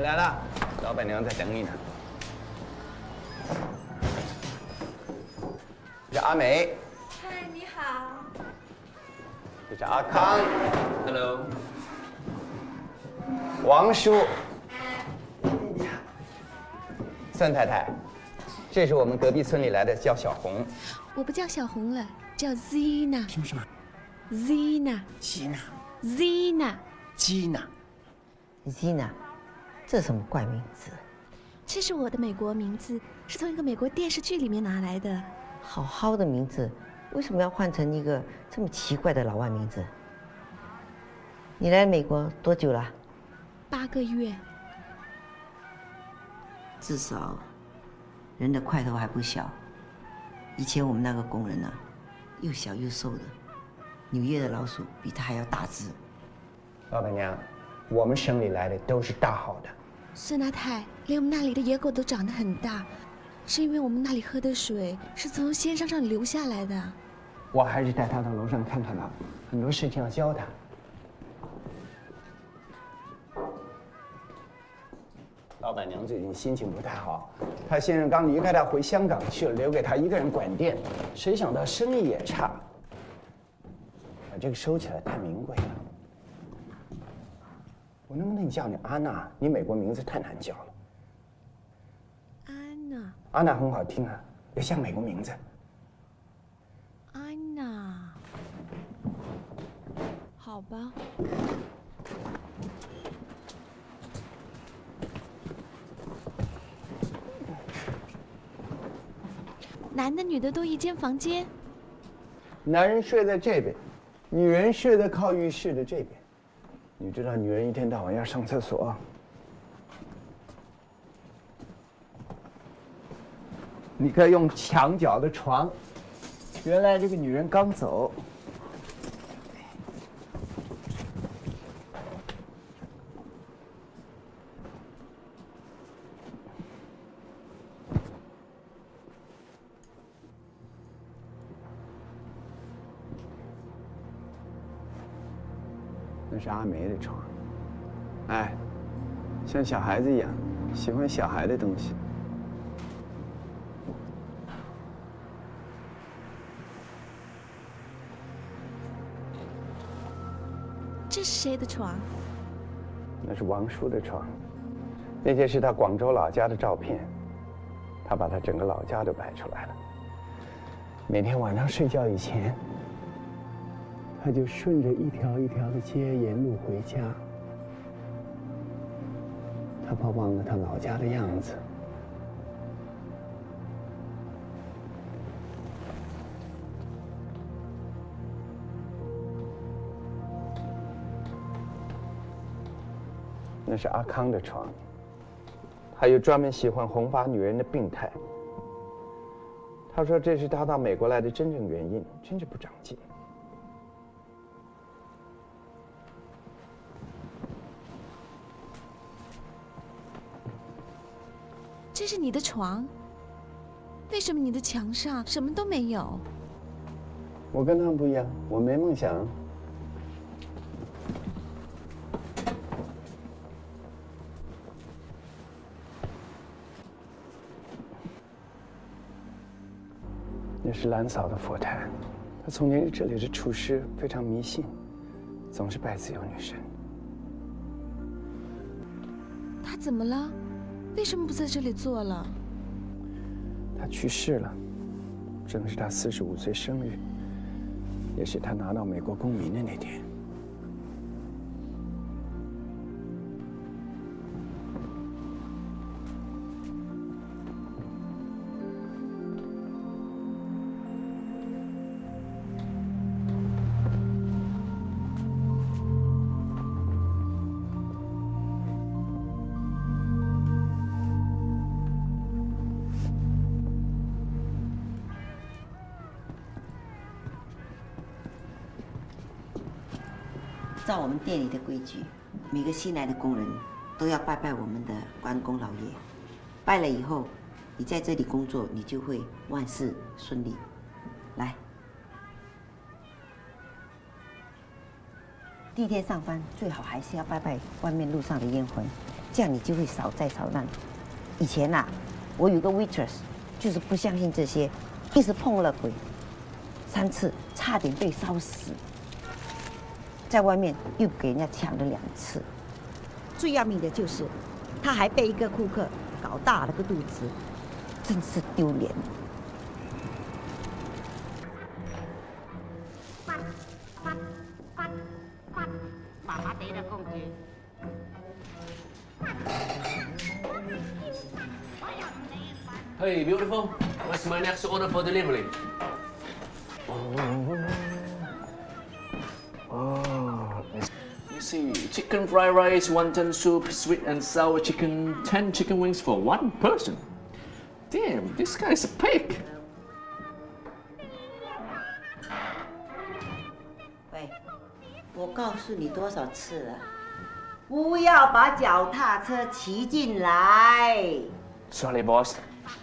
来了，老板娘在等你呢。这是阿梅。 嗨，你好。 这是阿康。 Hello。 王叔。孙太太，这是我们隔壁村里来的，叫小红。 我不叫小红了，叫 Zina。 什么 ？Zina。Zina。 Zina， 这什么怪名字？ 这是我的美国名字，是从一个美国电视剧里面拿来的。 好好的名字，为什么要换成一个这么奇怪的老外名字？你来美国多久了 ？8个月。 至少人的块头还不小。以前我们那个工人啊，又小又瘦的，纽约的老鼠比他还要大只。 老板娘，我们省里来的都是大号的。 孙大太，连我们那里的野狗都长得很大，是因为我们那里喝的水是从先生上流下来的。 我还是带他到楼上看看他，很多事情要教他。老板娘最近心情不太好，她先生刚离开她回香港去了，留给她一个人管店，谁想到生意也差，把这个收起来太名贵了。我能不能叫你阿娜？你美国名字太难叫了。 安娜。 安娜很好听啊，也像美国名字。 安娜。好吧。男的女的都一间房间。 男人睡在这边，女人睡在靠浴室的这边。你知道女人一天到晚要上厕所。你可以用墙角的床。原来这个女人刚走。那是阿梅的床，哎，像小孩子一样，喜欢小孩的东西。 这是谁的床？ 那是王叔的床，那些是他广州老家的照片，他把他整个老家都摆出来了。每天晚上睡觉以前，他就顺着一条一条的街沿路回家，他怕忘了他老家的样子。那是阿康的床，还有专门喜欢红发女人的病态。他说这是他到美国来的真正原因，真是不长进。 这是你的床，为什么你的墙上什么都没有？ 我跟他们不一样，我没梦想。那是兰嫂的佛坛，她从前是这里的厨师，非常迷信，总是拜自由女神。 他怎么了？为什么不在这里做了？ 他去世了，正是他45岁生日，也是他拿到美国公民的那天。 照我们店里的规矩，每个新来的工人都要拜拜我们的关公老爷。拜了以后，你在这里工作，你就会万事顺利。来， 第一天上班最好还是要拜拜外面路上的冤魂，这样你就会少灾少难。以前呐，我有个 waitress， 就是不相信这些，一直碰了鬼，3次差点被烧死，在外面又给人家抢了2次。最要命的就是，他还被一个顾客搞大了个肚子，真是丢脸。 Hey, beautiful. What's my next order for delivery? You see, chicken fried rice, wonton soup, sweet and sour chicken, 10 chicken wings for 1 person. Damn, this guy's a pig. 喂，我告诉你多少次了，不要把脚踏车骑进来。 Sorry, boss.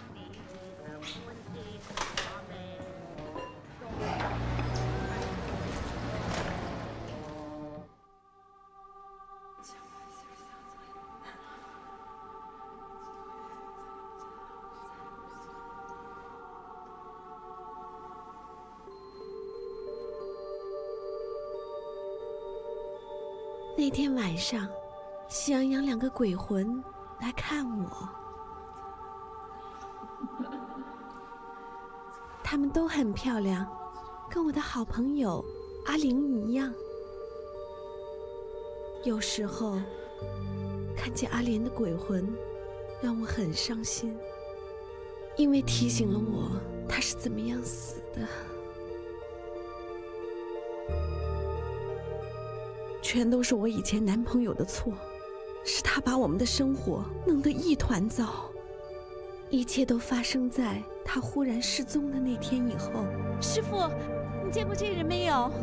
那天晚上，喜羊羊2个鬼魂来看我，她们都很漂亮，跟我的好朋友阿玲一样。有时候看见阿莲的鬼魂，让我很伤心，因为提醒了我她是怎么样死的。全都是我以前男朋友的错，是他把我们的生活弄得一团糟。一切都发生在他忽然失踪的那天以后。师傅，你见过这个人没有？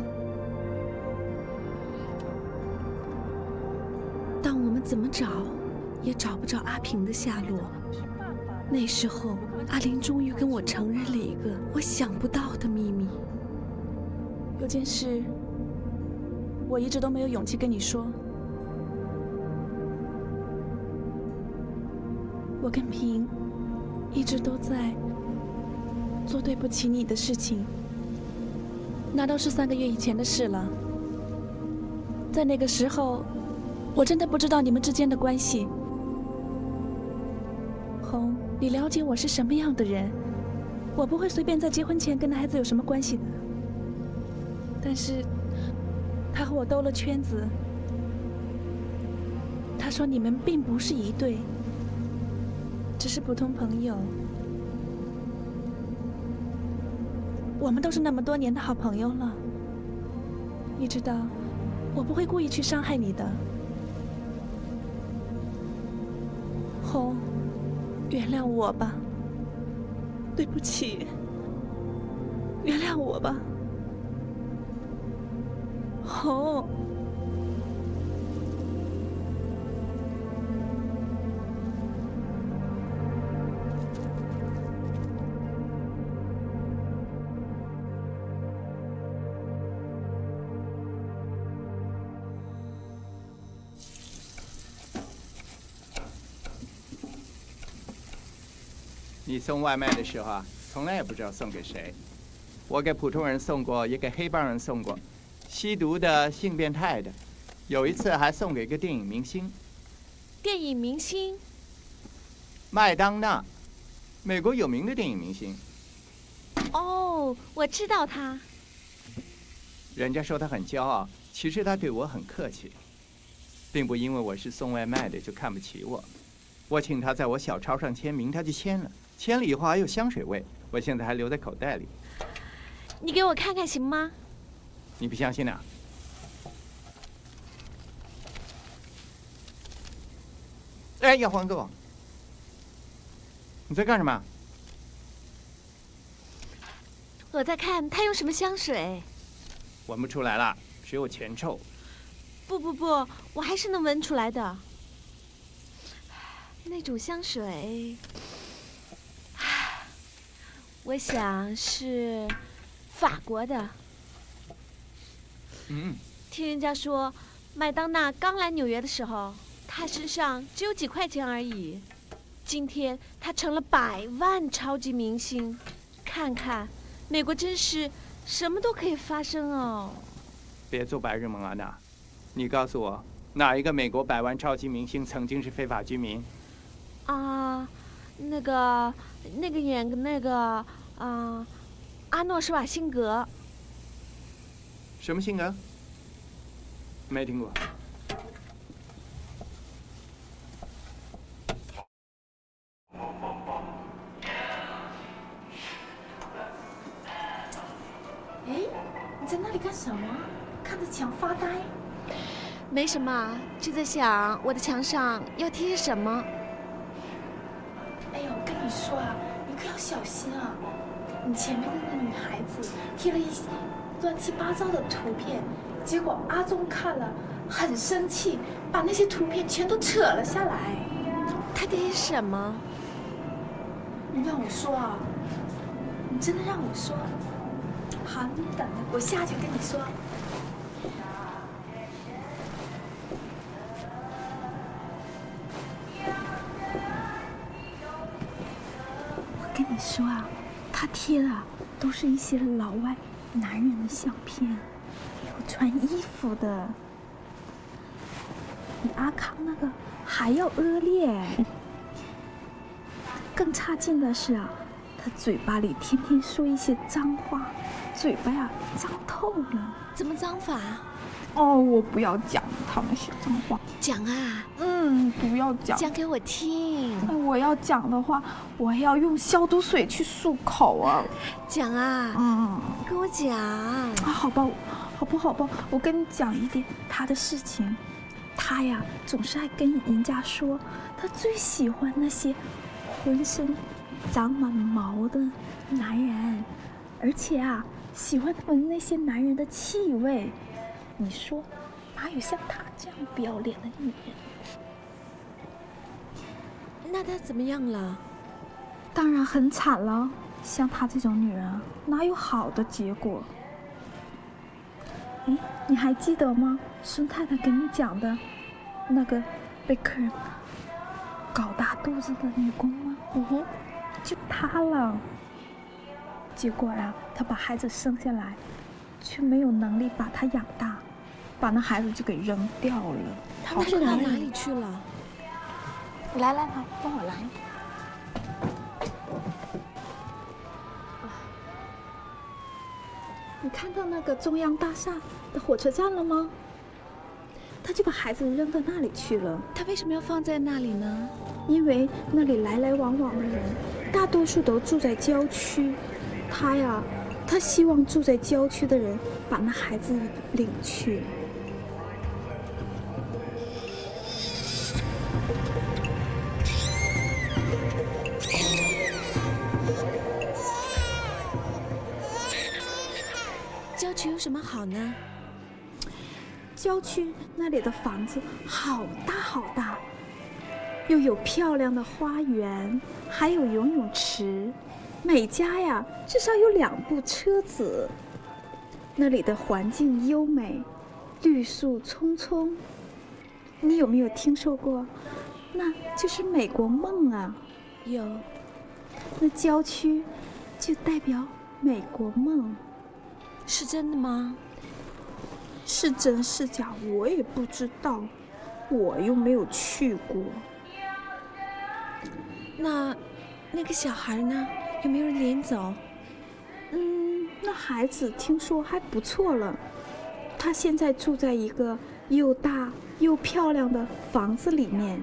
当我们怎么找，也找不着阿平的下落。那时候，阿玲终于跟我承认了一个我想不到的秘密。 有件事，我一直都没有勇气跟你说。我跟平一直都在做对不起你的事情，那都是3个月以前的事了。在那个时候，我真的不知道你们之间的关系。红，你了解我是什么样的人，我不会随便在结婚前跟男孩子有什么关系的。但是他和我兜了圈子，他说你们并不是一对，只是普通朋友。我们都是那么多年的好朋友了，你知道，我不会故意去伤害你的。红，原谅我吧，对不起，原谅我吧。红， 你送外卖的时候啊，从来也不知道送给谁。我给普通人送过，也给黑帮人送过。吸毒的、性变态的，有一次还送给一个电影明星。 电影明星？ 麦当娜，美国有名的电影明星。 哦，我知道他。 人家说他很骄傲，其实他对我很客气，并不因为我是送外卖的就看不起我。我请他在我小抄上签名，他就签了，签了以后还有香水味，我现在还留在口袋里。 你给我看看行吗？ 你不相信啊？哎，要黄哥，你在干什么？ 我在看他用什么香水。 闻不出来了，只有前臭。 不，我还是能闻出来的。那种香水，我想是法国的。 嗯。 听人家说， 麦当娜刚来纽约的时候，她身上只有几块钱而已。今天她成了100万超级明星。看看，美国真是什么都可以发生哦。 别做白日梦啊，娜！你告诉我，哪一个美国100万超级明星曾经是非法居民？ 那个演那个阿诺施瓦辛格。 什么性格？没听过。 哎，你在那里干什么？看着墙发呆？ 没什么，就在想我的墙上要贴什么。 哎呀，我跟你说啊，你可要小心啊！你前面的那女孩子贴了一些乱七八糟的图片，结果阿忠看了很生气，把那些图片全都扯了下来。 他贴什么？ 你让我说啊？你真的让我说？好，你等着，我下去跟你说。我跟你说啊，他贴的都是一些老外男人的相片，有穿衣服的，比阿康那个还要恶劣。更差劲的是啊，他嘴巴里天天说一些脏话，嘴巴呀脏透了。 怎么脏法？ 哦，我不要讲他那些脏话。 讲啊！ 不要讲。讲给我听。 我要讲的话，我要用消毒水去漱口啊。 讲啊！跟我讲。 好吧，好吧，我跟你讲一点他的事情。他呀，总是爱跟人家说，他最喜欢那些浑身长满毛的男人，而且啊，喜欢闻那些男人的气味。你说，哪有像她这样不要脸的女人？ 那她怎么样了？ 当然很惨了。像她这种女人，哪有好的结果？哎，你还记得吗？孙太太跟你讲的，那个被客人搞大肚子的女工吗？就她了。结果呀，她把孩子生下来，却没有能力把她养大，把那孩子就给扔掉了。 他扔到哪里去了？ 来，帮我来。你看到那个中央大厦的火车站了吗？他就把孩子扔到那里去了。 他为什么要放在那里呢？ 因为那里来来往往的人，大多数都住在郊区。他希望住在郊区的人把那孩子领去。 郊区有什么好呢？ 郊区那里的房子好大好大，又有漂亮的花园，还有游泳池，每家呀至少有2部车子。那里的环境优美，绿树葱葱。你有没有听说过？那就是美国梦啊！ 有。 那郊区就代表美国梦。 是真的吗？ 是真是假我也不知道，我又没有去过。 那个小孩呢？有没有人领走？ 那孩子听说还不错了，他现在住在一个又大又漂亮的房子里面。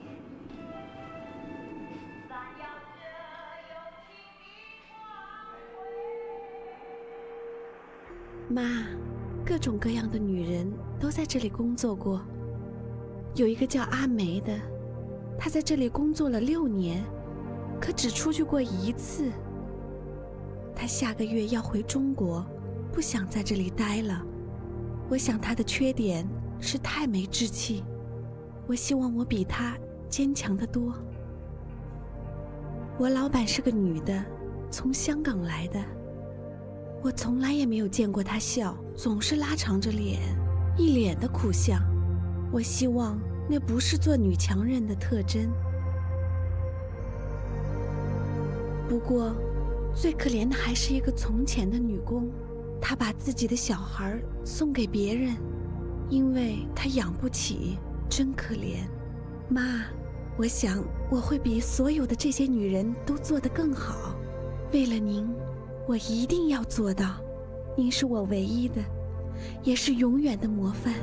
妈，各种各样的女人都在这里工作过。有一个叫阿梅的，她在这里工作了6年，可只出去过1次。她下个月要回中国，不想在这里待了。我想她的缺点是太没志气，我希望我比她坚强得多。我老板是个女的，从香港来的。我从来也没有见过她笑，总是拉长着脸，一脸的苦相。 我希望那不是做女强人的特征。不过，最可怜的还是一个从前的女工，她把自己的小孩送给别人，因为她养不起，真可怜。妈，我想我会比所有的这些女人都做得更好。为了您，我一定要做到。您是我唯一的，也是永远的模范。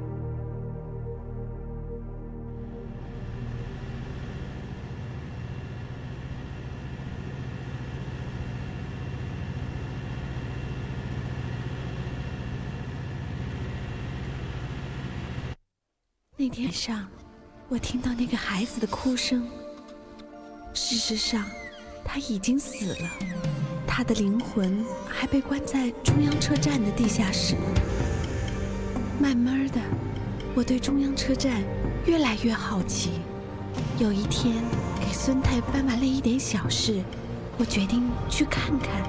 那天晚上，我听到那个孩子的哭声。事实上，他已经死了，他的灵魂还被关在中央车站的地下室。慢慢的，我对中央车站越来越好奇。有一天，给孙太办完了一点小事，我决定去看看。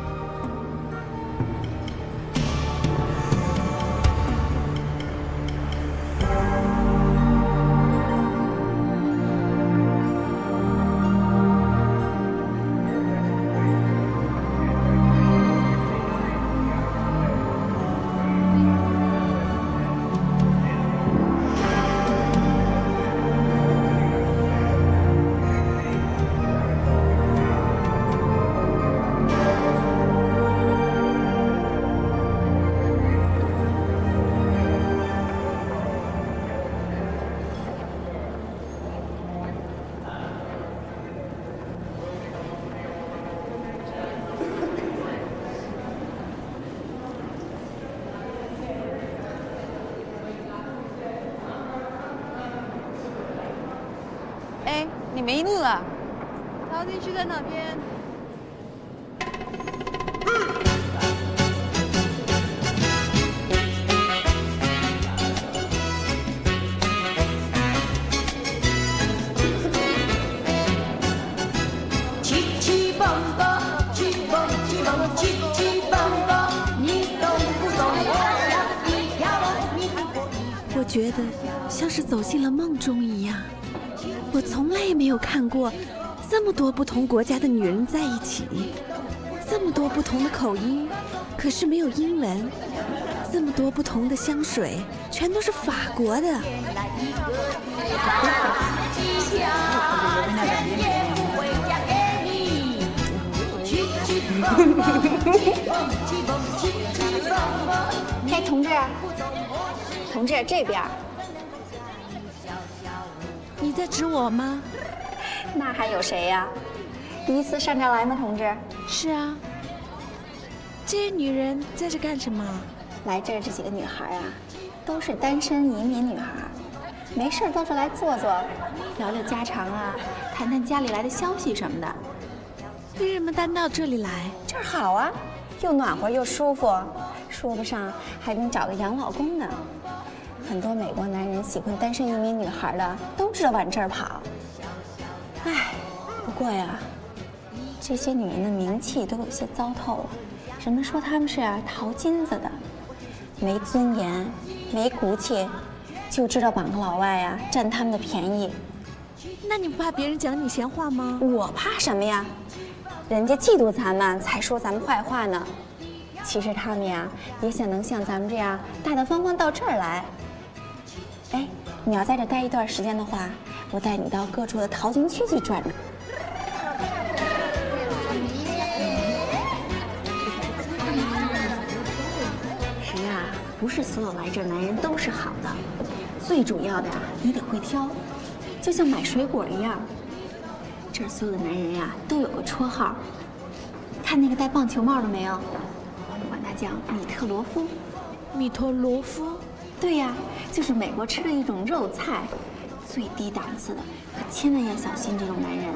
哎，你没路了，陶景区在哪边？ 七七蹦蹦，七蹦七蹦，七七蹦蹦，你懂不懂？我像一条龙，你看过？ 我觉得像是走进了梦中一样。我从来也没有看过这么多不同国家的女人在一起，这么多不同的口音，可是没有英文，这么多不同的香水，全都是法国的。 哎，同志，同志这边。 你在指我吗？ 那还有谁呀？第一次上这儿来吗，同志？ 是啊。这些女人在这干什么？ 来这儿这几个女孩啊，都是单身移民女孩，没事到这来坐坐，聊聊家常啊，谈谈家里来的消息什么的。 为什么单到这里来？ 这儿好啊，又暖和又舒服，说不上还能找个洋老公呢。很多美国男人喜欢单身移民女孩的，都知道往这儿跑。唉，不过呀，这些女人的名气都有些糟透了。人们说她们是淘金子的，没尊严，没骨气，就知道绑个老外呀，占他们的便宜。 那你不怕别人讲你闲话吗？ 我怕什么呀？人家嫉妒咱们，才说咱们坏话呢。其实他们呀，也想能像咱们这样大大方方到这儿来。哎，你要在这待一段时间的话，我带你到各处的淘金区去转转。其实啊，不是所有来这儿男人都是好的，最主要的呀，你得会挑，就像买水果一样。这儿所有的男人呀，都有个绰号。看那个戴棒球帽的没有？我们管他叫米特罗夫。 米特罗夫？ 对呀，就是美国吃的一种肉菜，最低档次的，可千万要小心这种男人。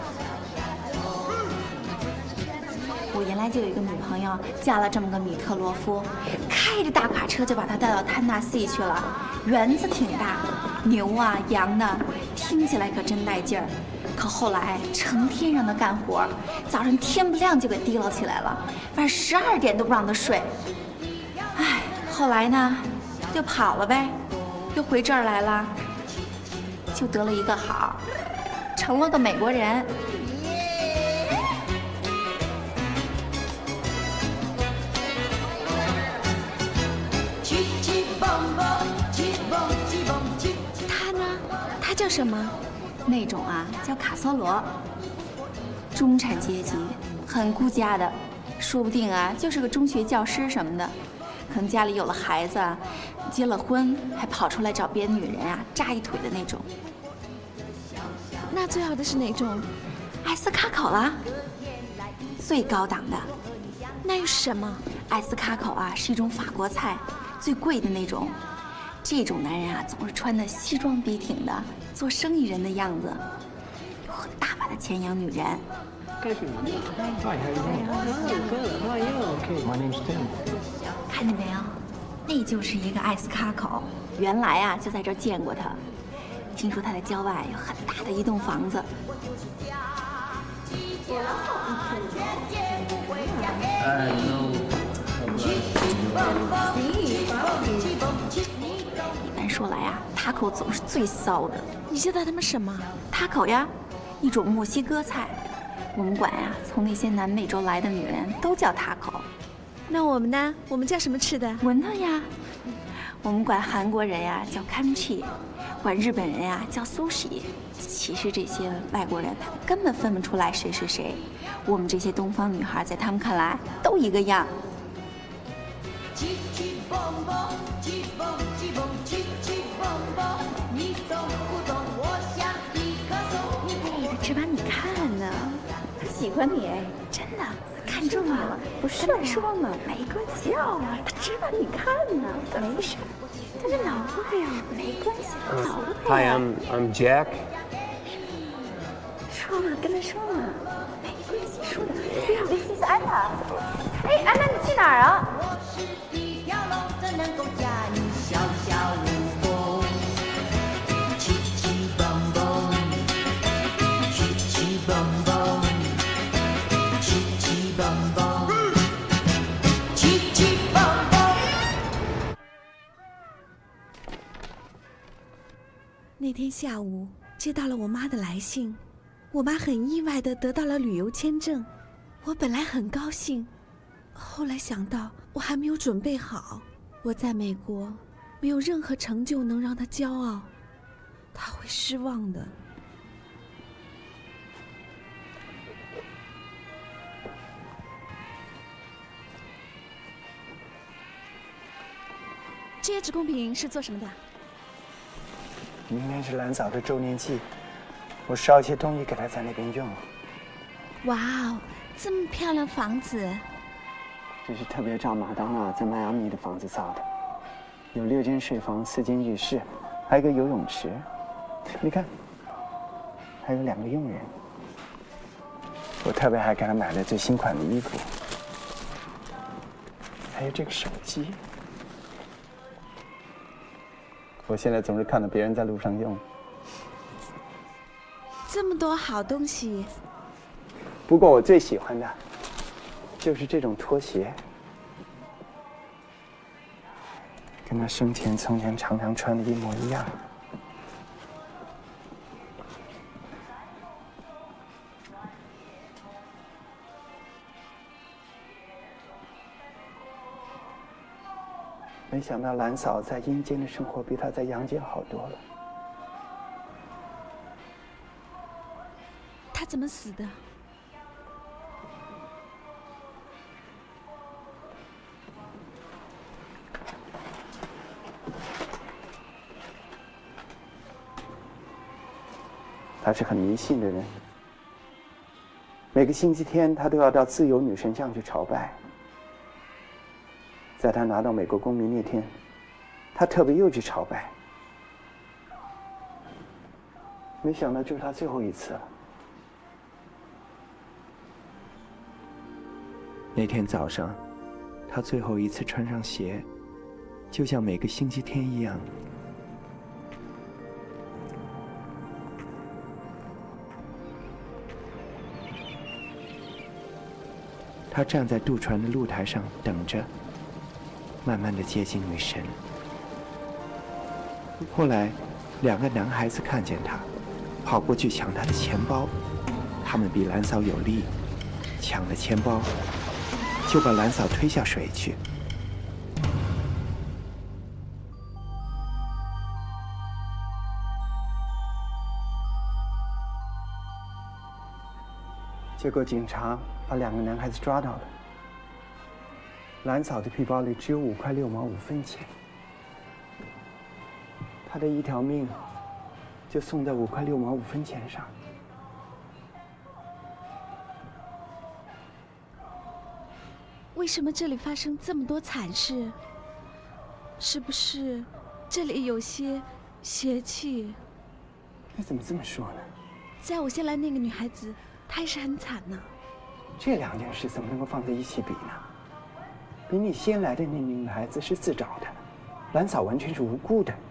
我原来就有一个女朋友，嫁了这么个米特罗夫，开着大卡车就把她带到坦纳西去了，园子挺大，牛啊羊的，听起来可真带劲儿。可后来成天让她干活，早上天不亮就给提溜起来了，晚上12点都不让她睡。唉，后来呢？就跑了呗。 又回这儿来了，就得了一个好，成了个美国人。 他呢？他叫什么？ 那种啊，叫卡梭罗，中产阶级，很顾家的，说不定啊，就是个中学教师什么的，可能家里有了孩子，结了婚，还跑出来找别的女人啊，扎一腿的那种。 那最好的是哪种？ 艾斯卡口啦，最高档的。 那又是什么？ 艾斯卡口啊，是一种法国菜，最贵的那种。这种男人啊，总是穿的西装笔挺的，做生意人的样子，有很大把的钱养女人。看见没有？那就是一个艾斯卡口，原来啊就在这儿见过他。听说他在郊外有很大的一栋房子。一般说来啊，塔口总是最骚的。 你叫他们什么？ 塔口呀，一种墨西哥菜。我们馆呀，从那些南美洲来的女人都叫塔口。 那我们呢？我们叫什么吃的？ 文特呀。我们管韩国人呀叫 kimchi， 管日本人呀叫 sushi。其实这些外国人他们根本分不出来谁是谁，我们这些东方女孩在他们看来都一个样。他只把你看呢，他喜欢你，真的看中你了。不是说嘛，没关系啊，他只把你看呢，没事。他是老外呀，没关系，老外。 Hi, I'm Jack. 说嘛，跟他说嘛，没关系，说的。This is Anna。哎，安娜，你去哪儿啊？ 那天下午接到了我妈的来信，我妈很意外地得到了旅游签证。我本来很高兴，后来想到我还没有准备好，我在美国没有任何成就能让她骄傲，她会失望的。这些纸贡品是做什么的？ 明天是兰嫂的周年祭，我烧一些东西给她在那边用。 哇哦，这么漂亮房子！ 这是特别照马当娜在迈阿密的房子造的，有6间睡房、4间浴室，还有一个游泳池。你看，还有2个佣人。我特别还给她买了最新款的衣服，还有这个手机。我现在总是看到别人在路上用。 这么多好东西。 不过我最喜欢的，就是这种拖鞋，跟他生前从前常常穿的一模一样。没想到兰嫂在阴间的生活比她在阳间好多了。 她怎么死的？ 她是很迷信的人，每个星期天她都要到自由女神像去朝拜。在她拿到美国公民那天，她特别又去朝拜。没想到就是她最后一次了。那天早上，她最后一次穿上鞋，就像每个星期天一样。他站在渡船的露台上等着，慢慢地接近女神。 后来，2个男孩子看见他，跑过去抢他的钱包。他们比兰嫂有力，抢了钱包，就把兰嫂推下水去。结果警察把2个男孩子抓到了。兰嫂的皮包里只有5块6毛5分钱，她的一条命就送在5块6毛5分钱上。 为什么这里发生这么多惨事？是不是这里有些邪气？ 你怎么这么说呢？ 在我先来那个女孩子，她也是很惨呢。 这2件事怎么能够放在一起比呢？比你先来的那女孩子是自找的，兰嫂完全是无辜的。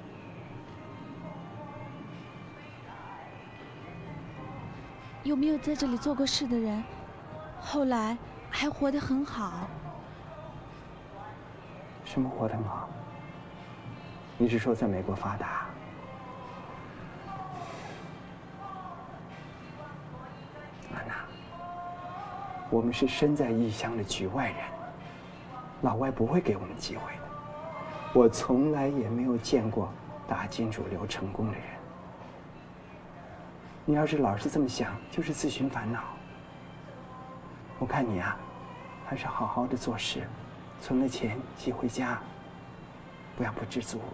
有没有在这里做过事的人，后来还活得很好？ 什么活得很好？你是说在美国发达？安娜，我们是身在异乡的局外人，老外不会给我们机会的。我从来也没有见过打进主流成功的人。你要是老是这么想，就是自寻烦恼。我看你啊，还是好好的做事，存了钱寄回家，不要不知足。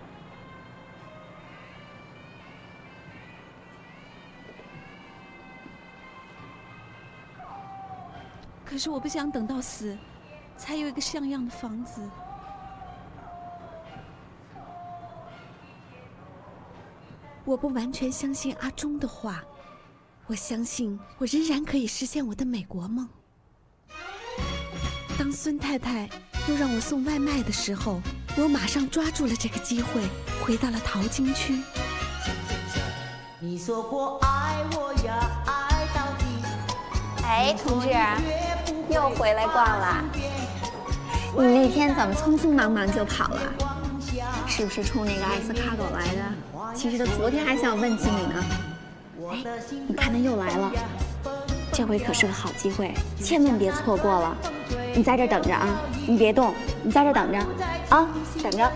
可是我不想等到死，才有一个像样的房子。 我不完全相信阿忠的话，我相信我仍然可以实现我的美国梦。当孙太太又让我送外卖的时候，我马上抓住了这个机会，回到了淘金区。 你说过爱我呀，爱到底。 哎，同志，又回来逛了。你那天怎么匆匆忙忙就跑了？是不是冲那个艾斯卡狗来的？其实他昨天还想问起你呢。哎，你看他又来了，这回可是个好机会，千万别错过了。你在这等着啊，你别动，你在这等着啊，等着。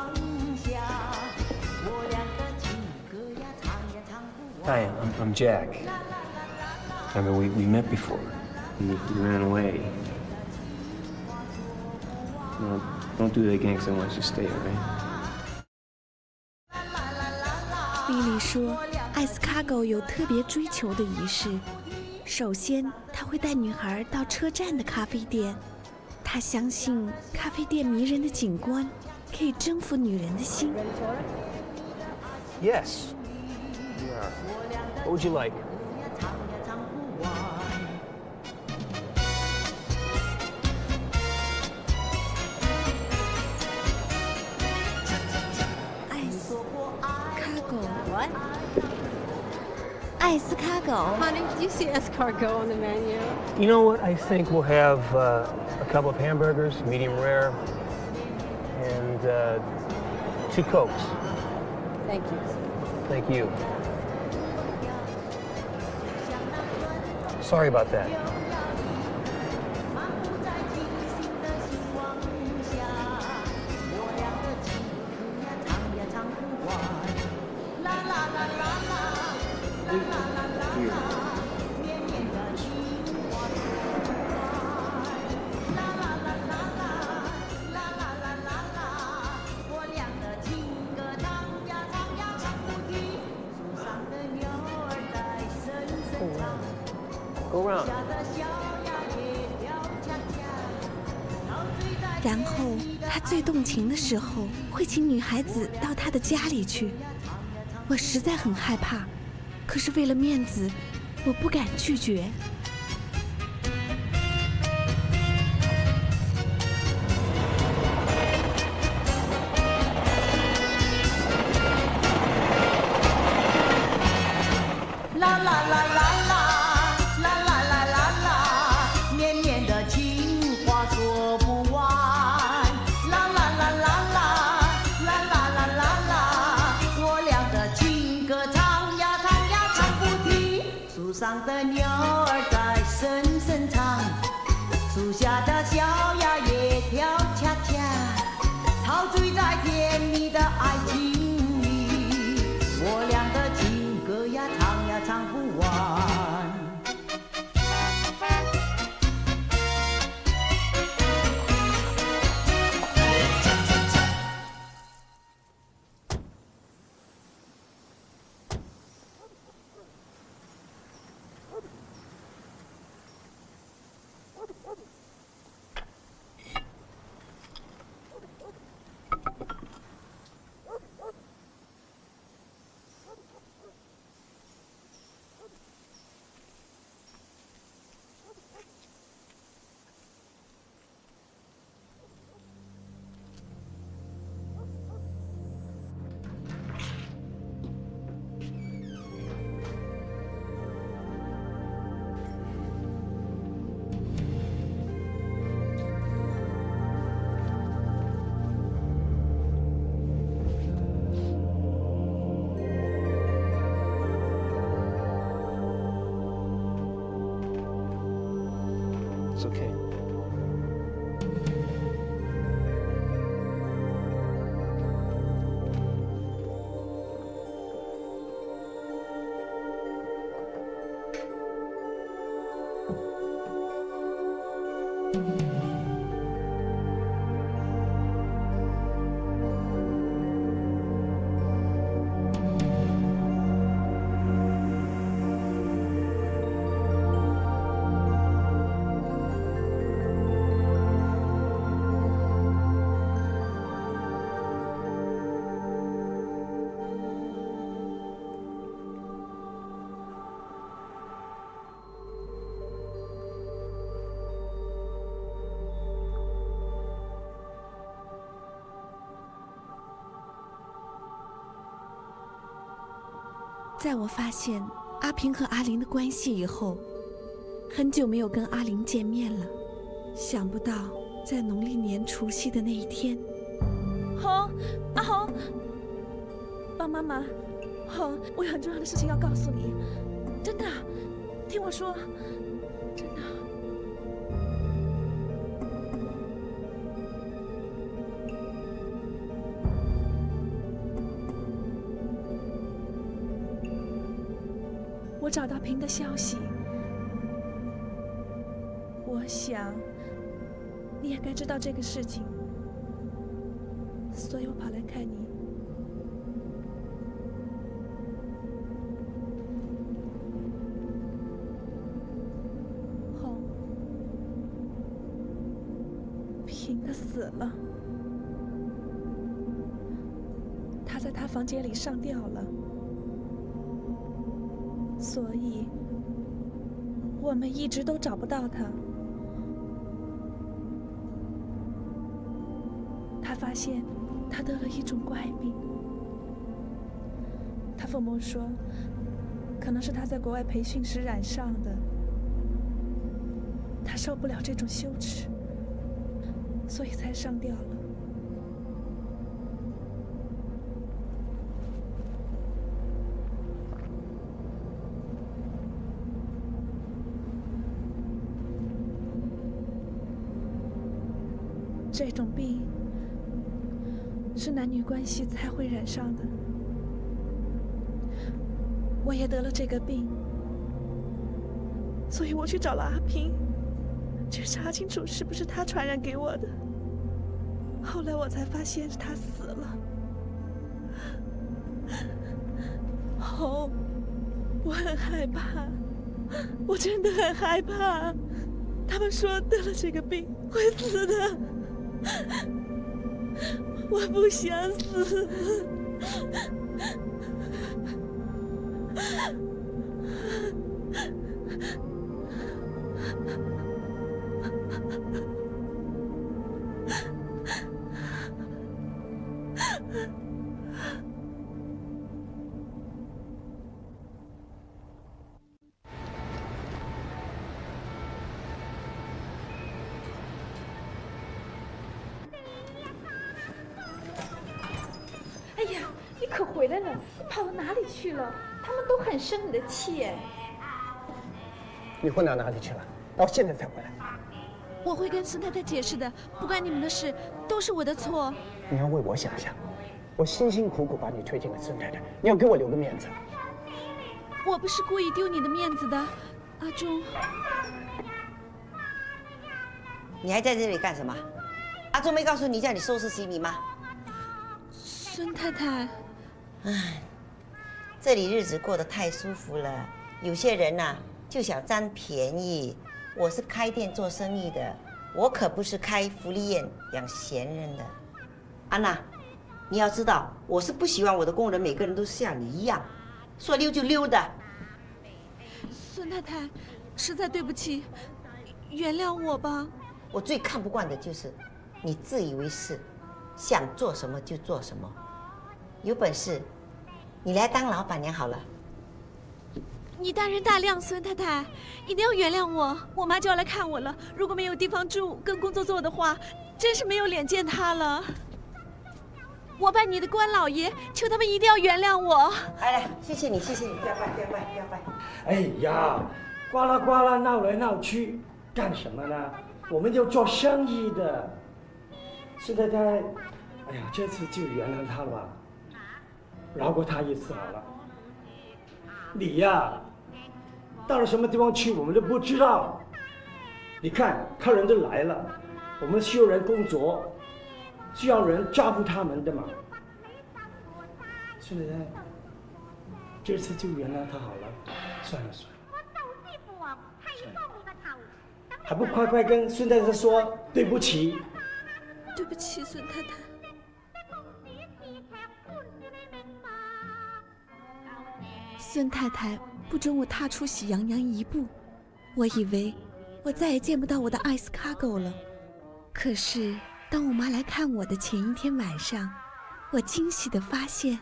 Hi, I'm Jack. Remember, we met before. You ran away. No, don't do that again, 'cause I want you to stay, okay? 莉莉说，艾斯卡狗有特别追求的仪式。首先，他会带女孩到车站的咖啡店。他相信咖啡店迷人的景观可以征服女人的心。 Yes. Yeah. What would you like? 艾斯卡狗。 Honey, did you see escargot on the menu? You know what? I think we'll have a couple of hamburgers, medium rare, and 2 Cokes. Thank you. Thank you. Sorry about that. Go around. 然后他最动情的时候，会请女孩子到他的家里去。我实在很害怕，可是为了面子，我不敢拒绝。 啦啦啦啦啦啦啦啦啦啦，绵绵的情话说不完。啦啦啦啦啦啦啦啦啦啦，我陶醉在甜蜜的爱情里，我俩的情歌呀唱呀唱不完。 It's okay. 在我发现阿平和阿玲的关系以后，很久没有跟阿玲见面了。想不到在农历年除夕的那一天， 红，阿红，帮妈妈，红，我有很重要的事情要告诉你，真的，听我说，真的。我找到平的消息，我想你也该知道这个事情，所以我跑来看你。红，平的死了，他在他房间里上吊了。所以，我们一直都找不到他。他发现他得了一种怪病，他父母说，可能是他在国外培训时染上的。他受不了这种羞耻，所以才上吊了。这种病是男女关系才会染上的，我也得了这个病，所以我去找了阿平，去查清楚是不是他传染给我的。后来我才发现是他死了。红，我很害怕，我真的很害怕。他们说得了这个病会死的。我不想死。哎呀，你可回来了！你跑到哪里去了？他们都很生你的气哎。 你混到哪里去了？到现在才回来？ 我会跟孙太太解释的，不关你们的事，都是我的错。 你要为我想想，我辛辛苦苦把你推进了孙太太，你要给我留个面子。 我不是故意丢你的面子的，阿忠。 你还在这里干什么？阿忠没告诉你叫你收拾行李吗？ 孙太太， 唉，这里日子过得太舒服了，有些人呐、就想占便宜。我是开店做生意的，我可不是开福利院养闲人的。安娜，你要知道，我是不希望我的工人每个人都像你一样，说溜就溜的。 孙太太，实在对不起，原谅我吧。 我最看不惯的就是你自以为是，想做什么就做什么。有本事，你来当老板娘好了。 你大人大量，孙太太，一定要原谅我。我妈就要来看我了，如果没有地方住跟工作做的话，真是没有脸见她了。我拜你的官老爷，求他们一定要原谅我。 来，谢谢你，谢谢你，不要拜，不要拜，不要拜。 哎呀，呱啦呱啦闹来闹去，干什么呢？我们要做生意的。孙太太，哎呀，这次就原谅他了吧，饶过他一次好了。你呀，到了什么地方去我们都不知道。你看，客人都来了，我们需要人工作，需要人照顾他们的嘛。孙太太，这次就原谅他好了，算了算了。还不快快跟孙太太说对不起？ 对不起，孙太太。孙太太不准我踏出喜羊羊一步，我以为我再也见不到我的艾斯卡狗了。可是当我妈来看我的前一天晚上，我惊喜地发现，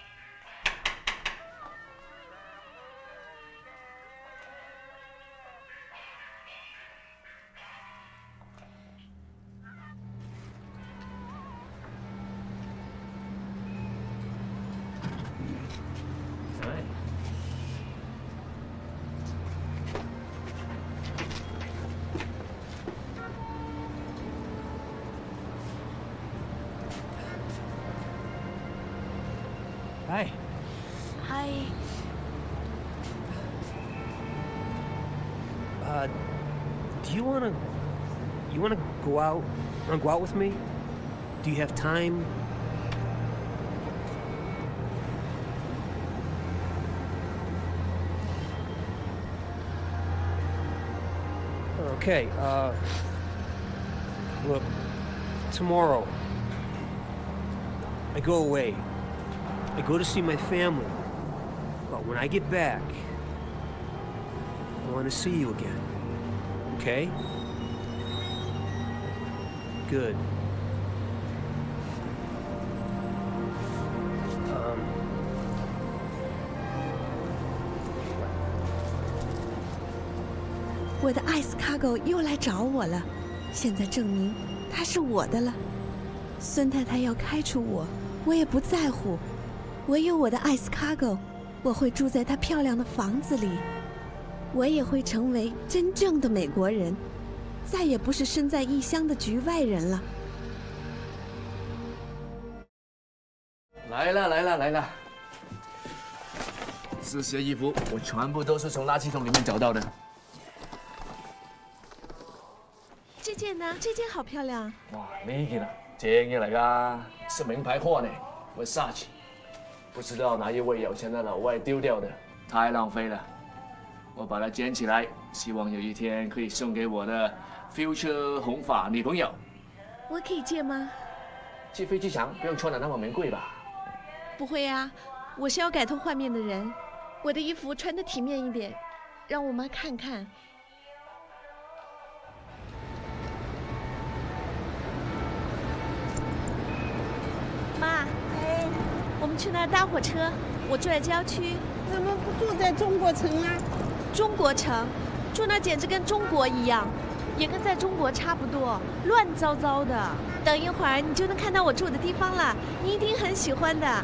Hi. Hi. Do you wanna go out? Wanna go out with me? Do you have time? Okay, look, tomorrow, I go away. I go to see my family. But when I get back, I want to see you again. Okay? Good. 我的艾斯卡狗又来找我了，现在证明它是我的了。孙太太要开除我，我也不在乎。我有我的艾斯卡狗，我会住在她漂亮的房子里，我也会成为真正的美国人，再也不是身在异乡的局外人了。 来了来了来了，这些衣服我全部都是从垃圾桶里面找到的。 这件呢？这件好漂亮。 哇，呢件啊，正嘢嚟噶，是名牌货呢，Versace。不知道哪一位有钱的老外丢掉的，太浪费了。我把它捡起来，希望有一天可以送给我的 future 红发女朋友。 我可以借吗？ 去飞机场不用穿的那么名贵吧？ 不会啊，我是要改头换面的人，我的衣服穿得体面一点，让我妈看看。妈，我们去那儿搭火车。我住在郊区。 怎么不住在中国城啊？ 中国城，住那简直跟中国一样，也跟在中国差不多，乱糟糟的。等一会儿你就能看到我住的地方了，你一定很喜欢的。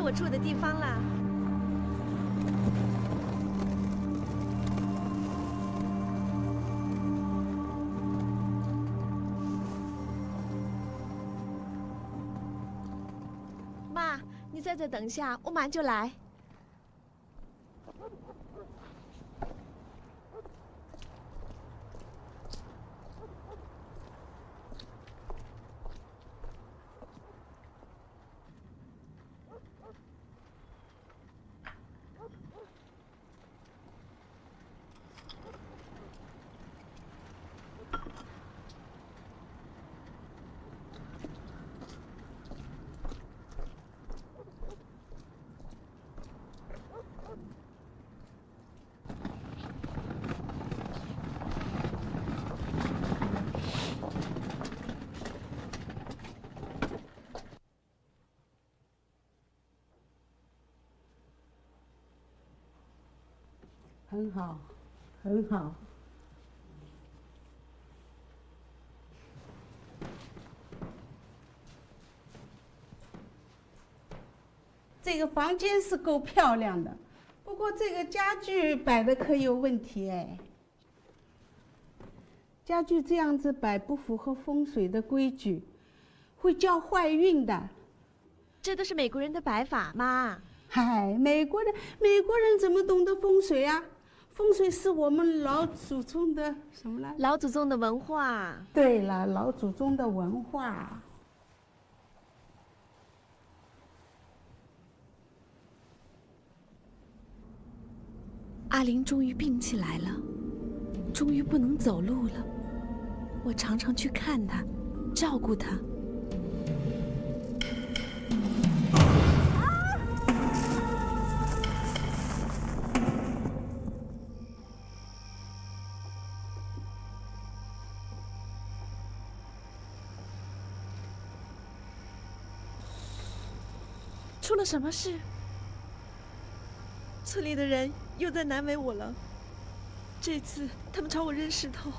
我住的地方啦。妈，你在这等下，我马上就来。 很好，很好。这个房间是够漂亮的，不过这个家具摆的可有问题哎。家具这样子摆不符合风水的规矩，会叫坏运的。 这都是美国人的摆法嘛。 嗨，美国人怎么懂得风水啊？风水是我们老祖宗的什么来？ 老祖宗的文化。 对了，老祖宗的文化。 阿玲终于病起来了，终于不能走路了。我常常去看她，照顾她。 出了什么事？ 村里的人又在难为我了。这次他们朝我扔石头。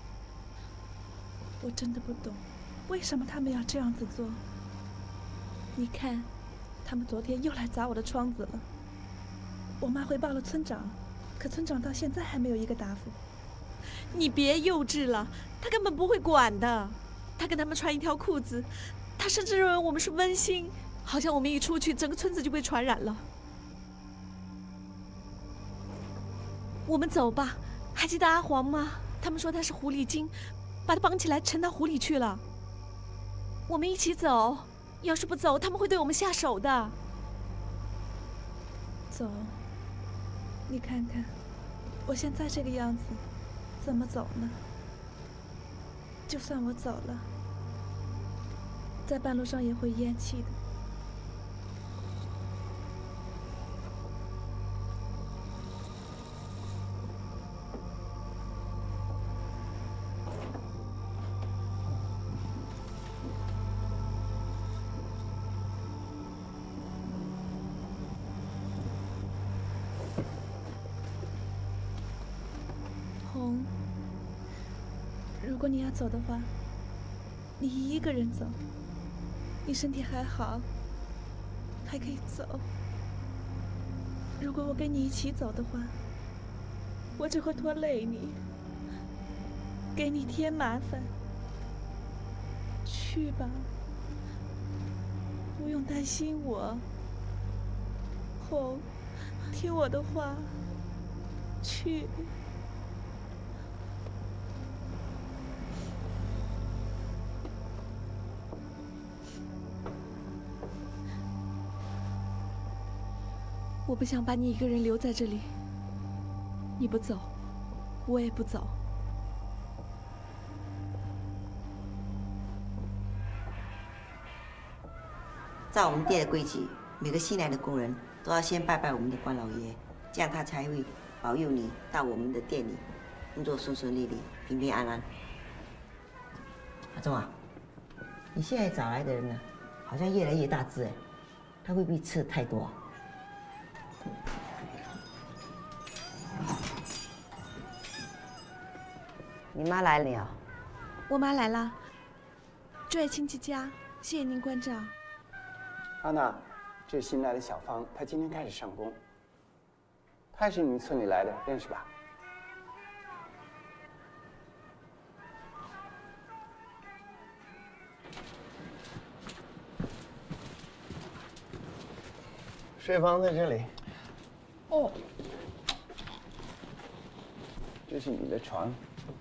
我真的不懂，为什么他们要这样子做？你看，他们昨天又来砸我的窗子了。我妈汇报了村长，可村长到现在还没有一个答复。 你别幼稚了，他根本不会管的。他跟他们穿一条裤子，他甚至认为我们是瘟星，好像我们一出去，整个村子就被传染了。我们走吧，还记得阿黄吗？他们说他是狐狸精，把他绑起来沉到湖里去了。我们一起走，要是不走，他们会对我们下手的。 走，你看看，我现在这个样子，怎么走呢？就算我走了，在半路上也会咽气的。红，如果你要走的话，你一个人走。你身体还好，还可以走。如果我跟你一起走的话，我只会拖累你，给你添麻烦。去吧，不用担心我。红，听我的话，去。 我不想把你一个人留在这里。你不走，我也不走。 照我们店的规矩，每个新来的工人都要先拜拜我们的关老爷，这样他才会保佑你到我们的店里工作顺顺利利、平平安安。阿忠啊，你现在找来的人呢，好像越来越大只哎，他会不会吃的太多啊？你妈来了？ 我妈来了，住在亲戚家，谢谢您关照。 安娜， 这新来的小芳，她今天开始上工。她也是你们村里来的，认识吧？睡房在这里。 哦。 这是你的床。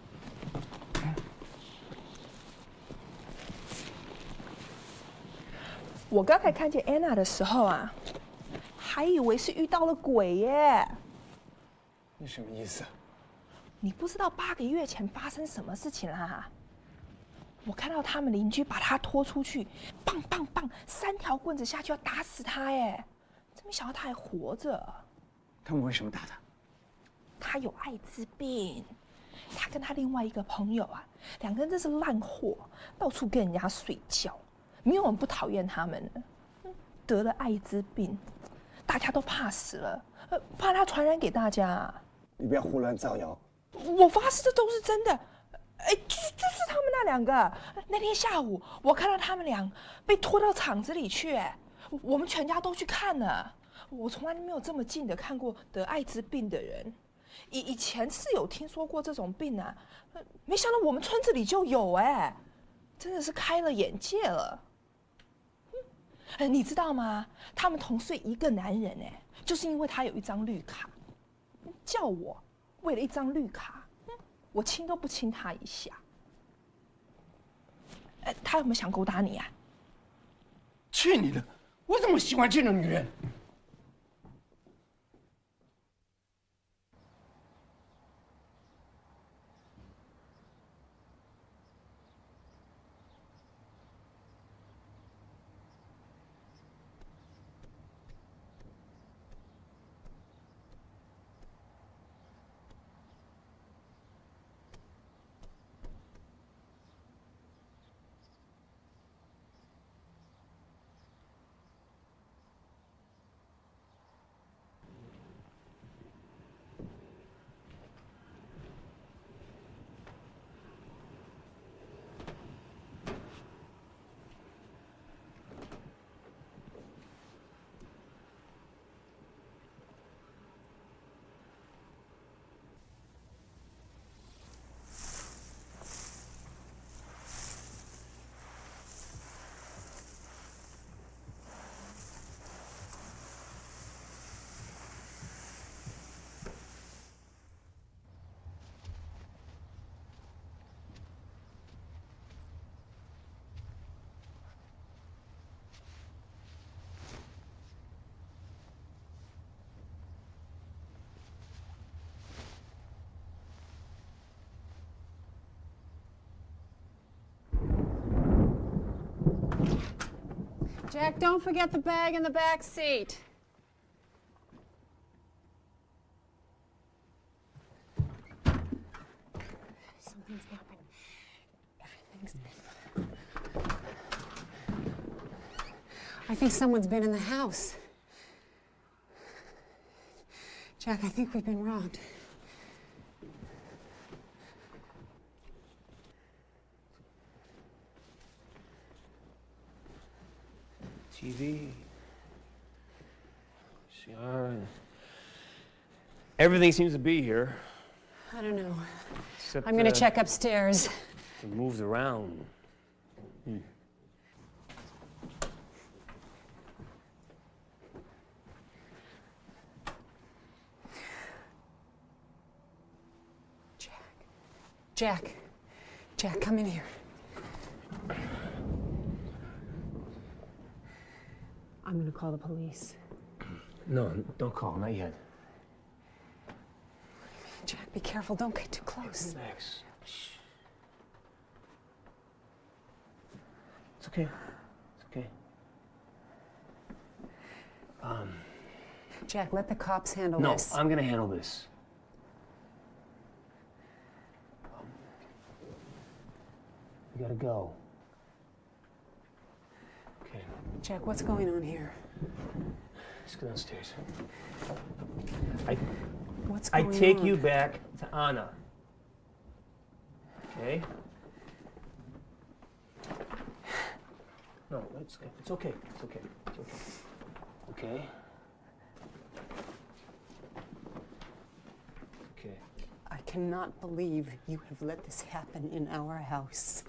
我刚才看见安娜的时候啊，还以为是遇到了鬼耶。 你什么意思？ 你不知道8个月前发生什么事情啦？我看到他们邻居把她拖出去，棒棒棒，3条棍子下去要打死她耶！真没想到她还活着。 他们为什么打她？ 她有艾滋病，她跟她另外一个朋友啊，2个人真是烂货，到处跟人家睡觉。没有人不讨厌他们的，得了艾滋病，大家都怕死了，怕他传染给大家。 你不要胡乱造谣。 我发誓这都是真的，就是他们那2个。那天下午我看到他们俩被拖到厂子里去，我们全家都去看了。我从来没有这么近的看过得艾滋病的人，以前是有听说过这种病啊，没想到我们村子里就有真的是开了眼界了。你知道吗？他们同睡一个男人就是因为他有一张绿卡，叫我为了一张绿卡，我亲都不亲他一下。他有没有想勾搭你啊？ 去你的！我怎么喜欢这种女人？ Jack, don't forget the bag in the back seat. Something's happened. I think someone's been in the house. Jack, I think we've been robbed. TV, CR, everything seems to be here. I don't know. Except, I'm gonna check upstairs. It moves around. Jack, come in here. I'm gonna call the police. No, don't call, not yet. Jack, be careful, don't get too close. Relax. Shh. It's okay. It's okay. Jack, let the cops handle this. No, I'm gonna handle this. We gotta go. Okay. Jack, what's going on here? Let's go downstairs. What's going on? I take you back to Anna. Okay? No, it's okay. It's okay. It's okay. It's okay. Okay. Okay. I cannot believe you have let this happen in our house.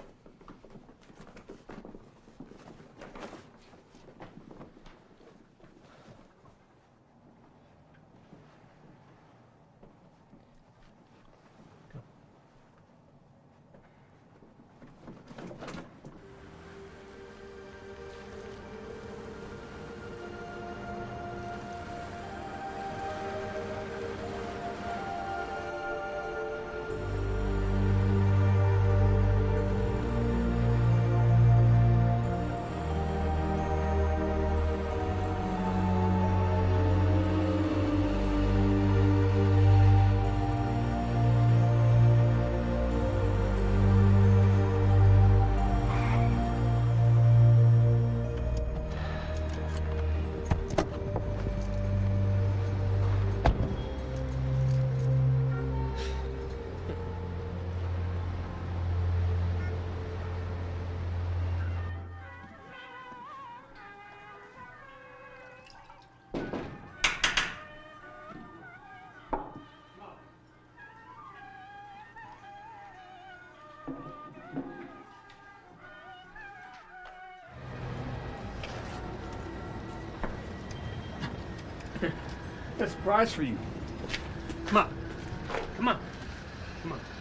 Got a surprise for you. Come on. Come on. Come on.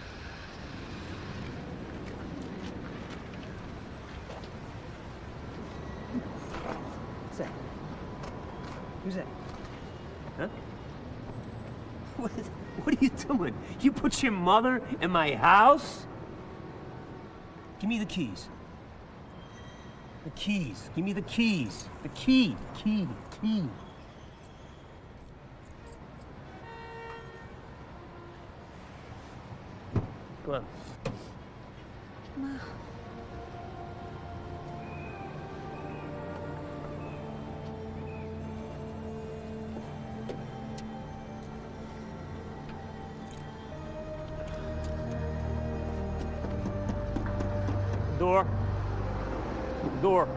What's that? Who's that? Huh? What are you doing? You put your mother in my house? Give me the keys. The keys. Give me the keys. The key. Key. Come on. 妈， Door. Door.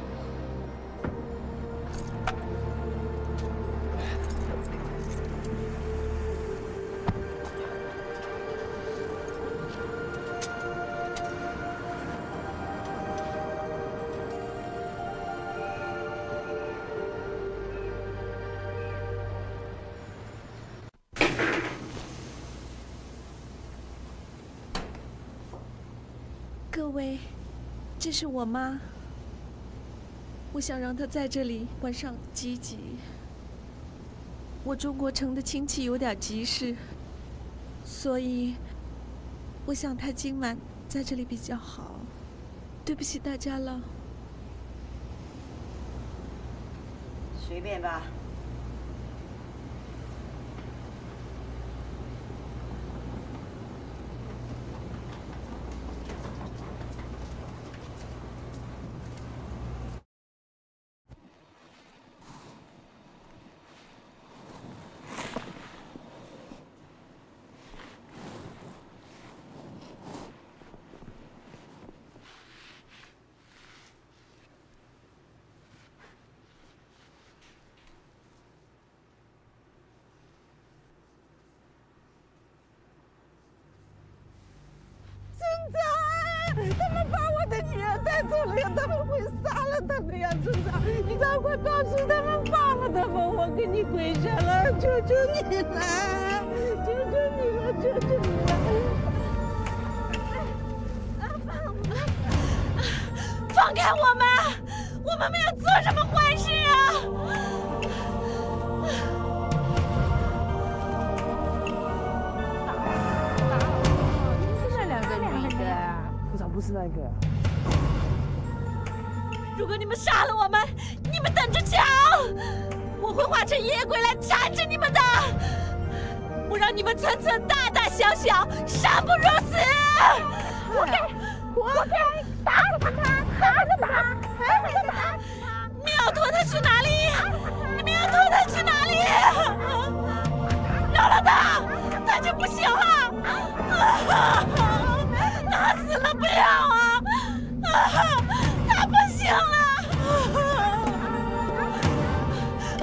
各位，这是我妈。我想让她在这里晚上挤挤。我中国城的亲戚有点急事，所以我想她今晚在这里比较好。对不起大家了。 随便吧。 他们把我的女儿带走了呀！他们会杀了他们呀！村长，你赶快告诉他们放了他们！我给你跪下了，求求你了，求求你了，求求你了！ 放开我们！我们没有做什么坏事啊！ 不是那个。 如果你们杀了我们，你们等着瞧！我会化成野鬼来缠着你们的，我让你们村村大大小小生不如死！活该！活该！打死他！打死他！打死他！你们要拖他去哪里？你们要拖他去哪里？饶了他，他就不行了！他死了不要啊！他不行了！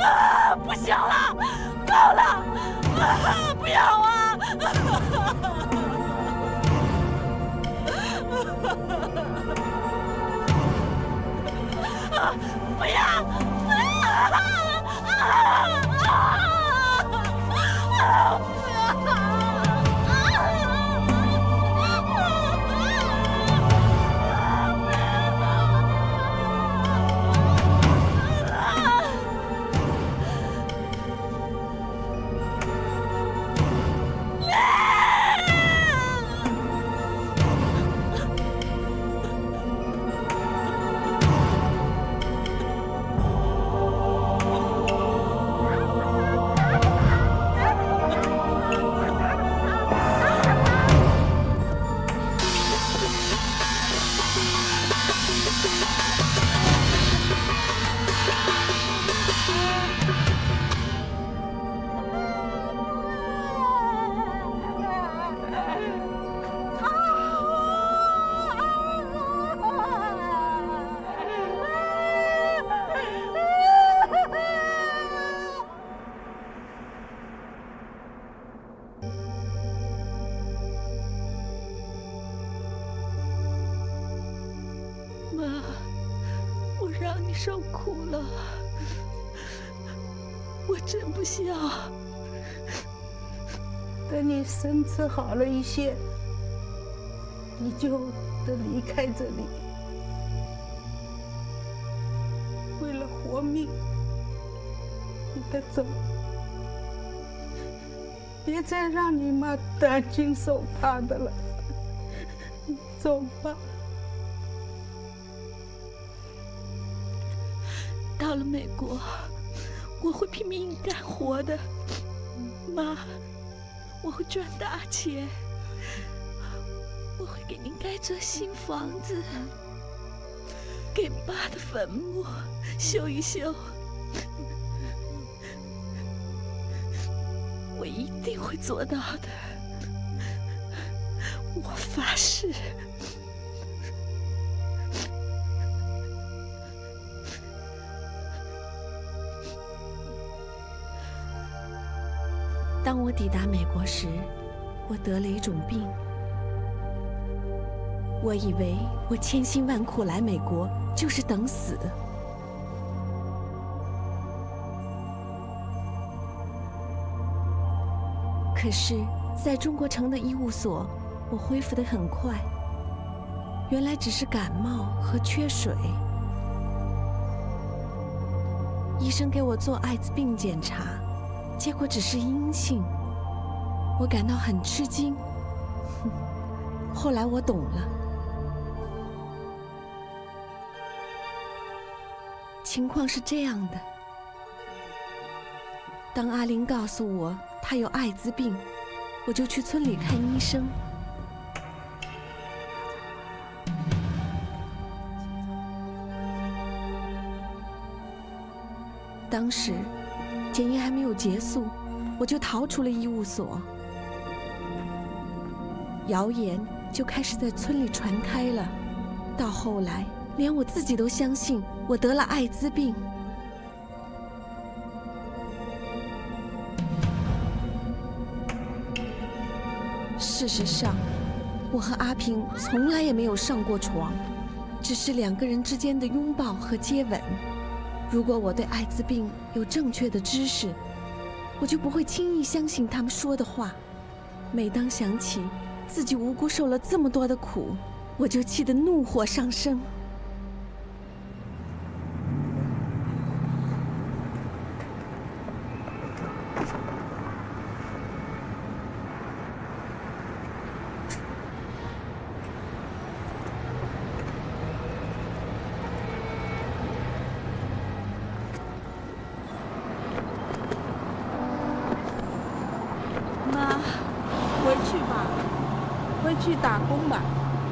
不要！不受苦了，我真不想。 等你身子好了一些，你就得离开这里。为了活命，你得走，别再让你妈担惊受怕的了。走吧。 到了美国，我会拼命干活的，妈，我会赚大钱，我会给您盖座新房子，给爸的坟墓修一修，我一定会做到的，我发誓。当我抵达美国时，我得了一种病。我以为我千辛万苦来美国就是等死。可是，在中国城的医务所，我恢复得很快。原来只是感冒和缺水。医生给我做艾滋病检查。结果只是阴性，我感到很吃惊。后来我懂了，情况是这样的：当阿玲告诉我她有艾滋病，我就去村里看医生。当时检验还没有结束，我就逃出了医务所，谣言就开始在村里传开了。到后来，连我自己都相信我得了艾滋病。事实上，我和阿平从来也没有上过床，只是两个人之间的拥抱和接吻。如果我对艾滋病有正确的知识，我就不会轻易相信他们说的话。每当想起自己无辜受了这么多的苦，我就气得怒火上升。 去打工吧。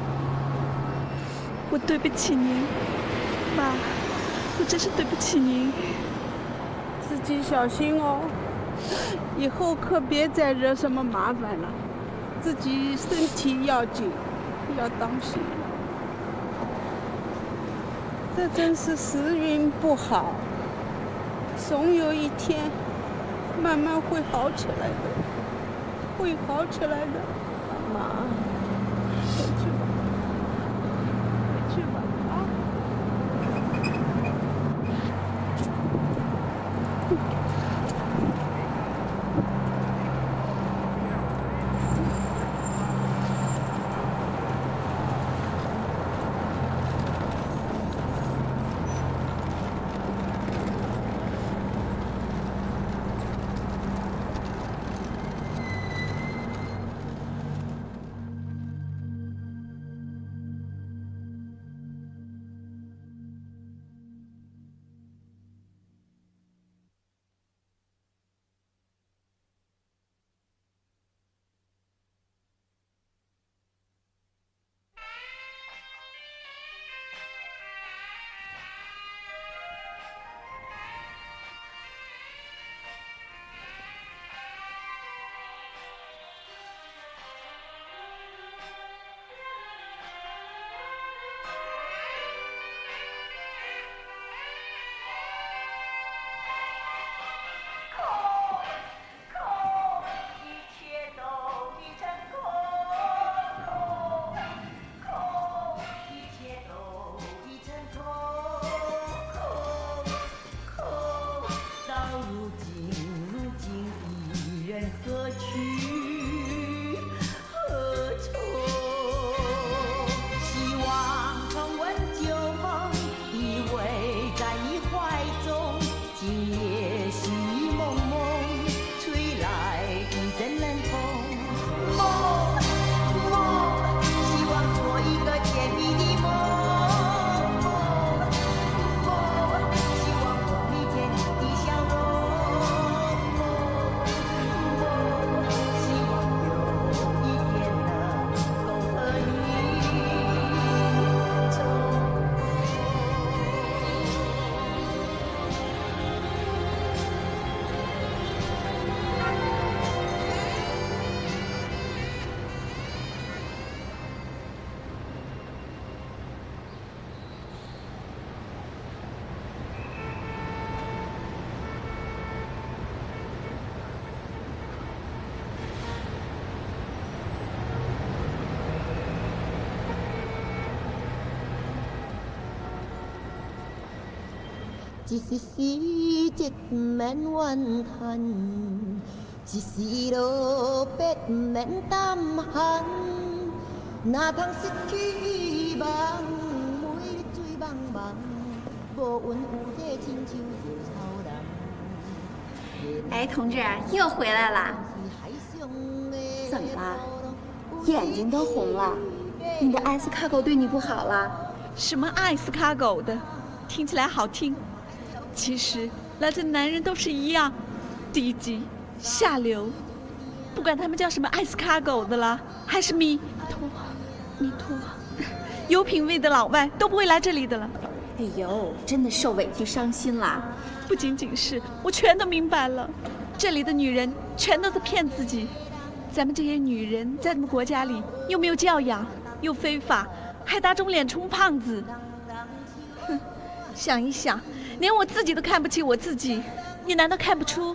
我对不起您，妈，我真是对不起您。 自己小心哦，以后可别再惹什么麻烦了。自己身体要紧，要当心。这真是时运不好，总有一天慢慢会好起来的，会好起来的，妈。回去吧，回去吧，啊！ 一时时节不免怨叹，一时落魄不免胆寒。哪通失去希望，每日醉茫茫，无云有地，亲像稻草人。 哎，同志，又回来啦？怎么了？眼睛都红了？你的艾斯卡狗对你不好了？ 什么艾斯卡狗的，听起来好听，其实来这男人都是一样，低级、下流，不管他们叫什么艾斯卡狗的啦，还是弥托，有品位的老外都不会来这里的了。 哎呦，真的受委屈伤心啦！ 不仅仅是，我全都明白了，这里的女人全都在骗自己。咱们这些女人在咱们国家里又没有教养，又非法，还打肿脸充胖子。哼，想一想，连我自己都看不起我自己，你难道看不出？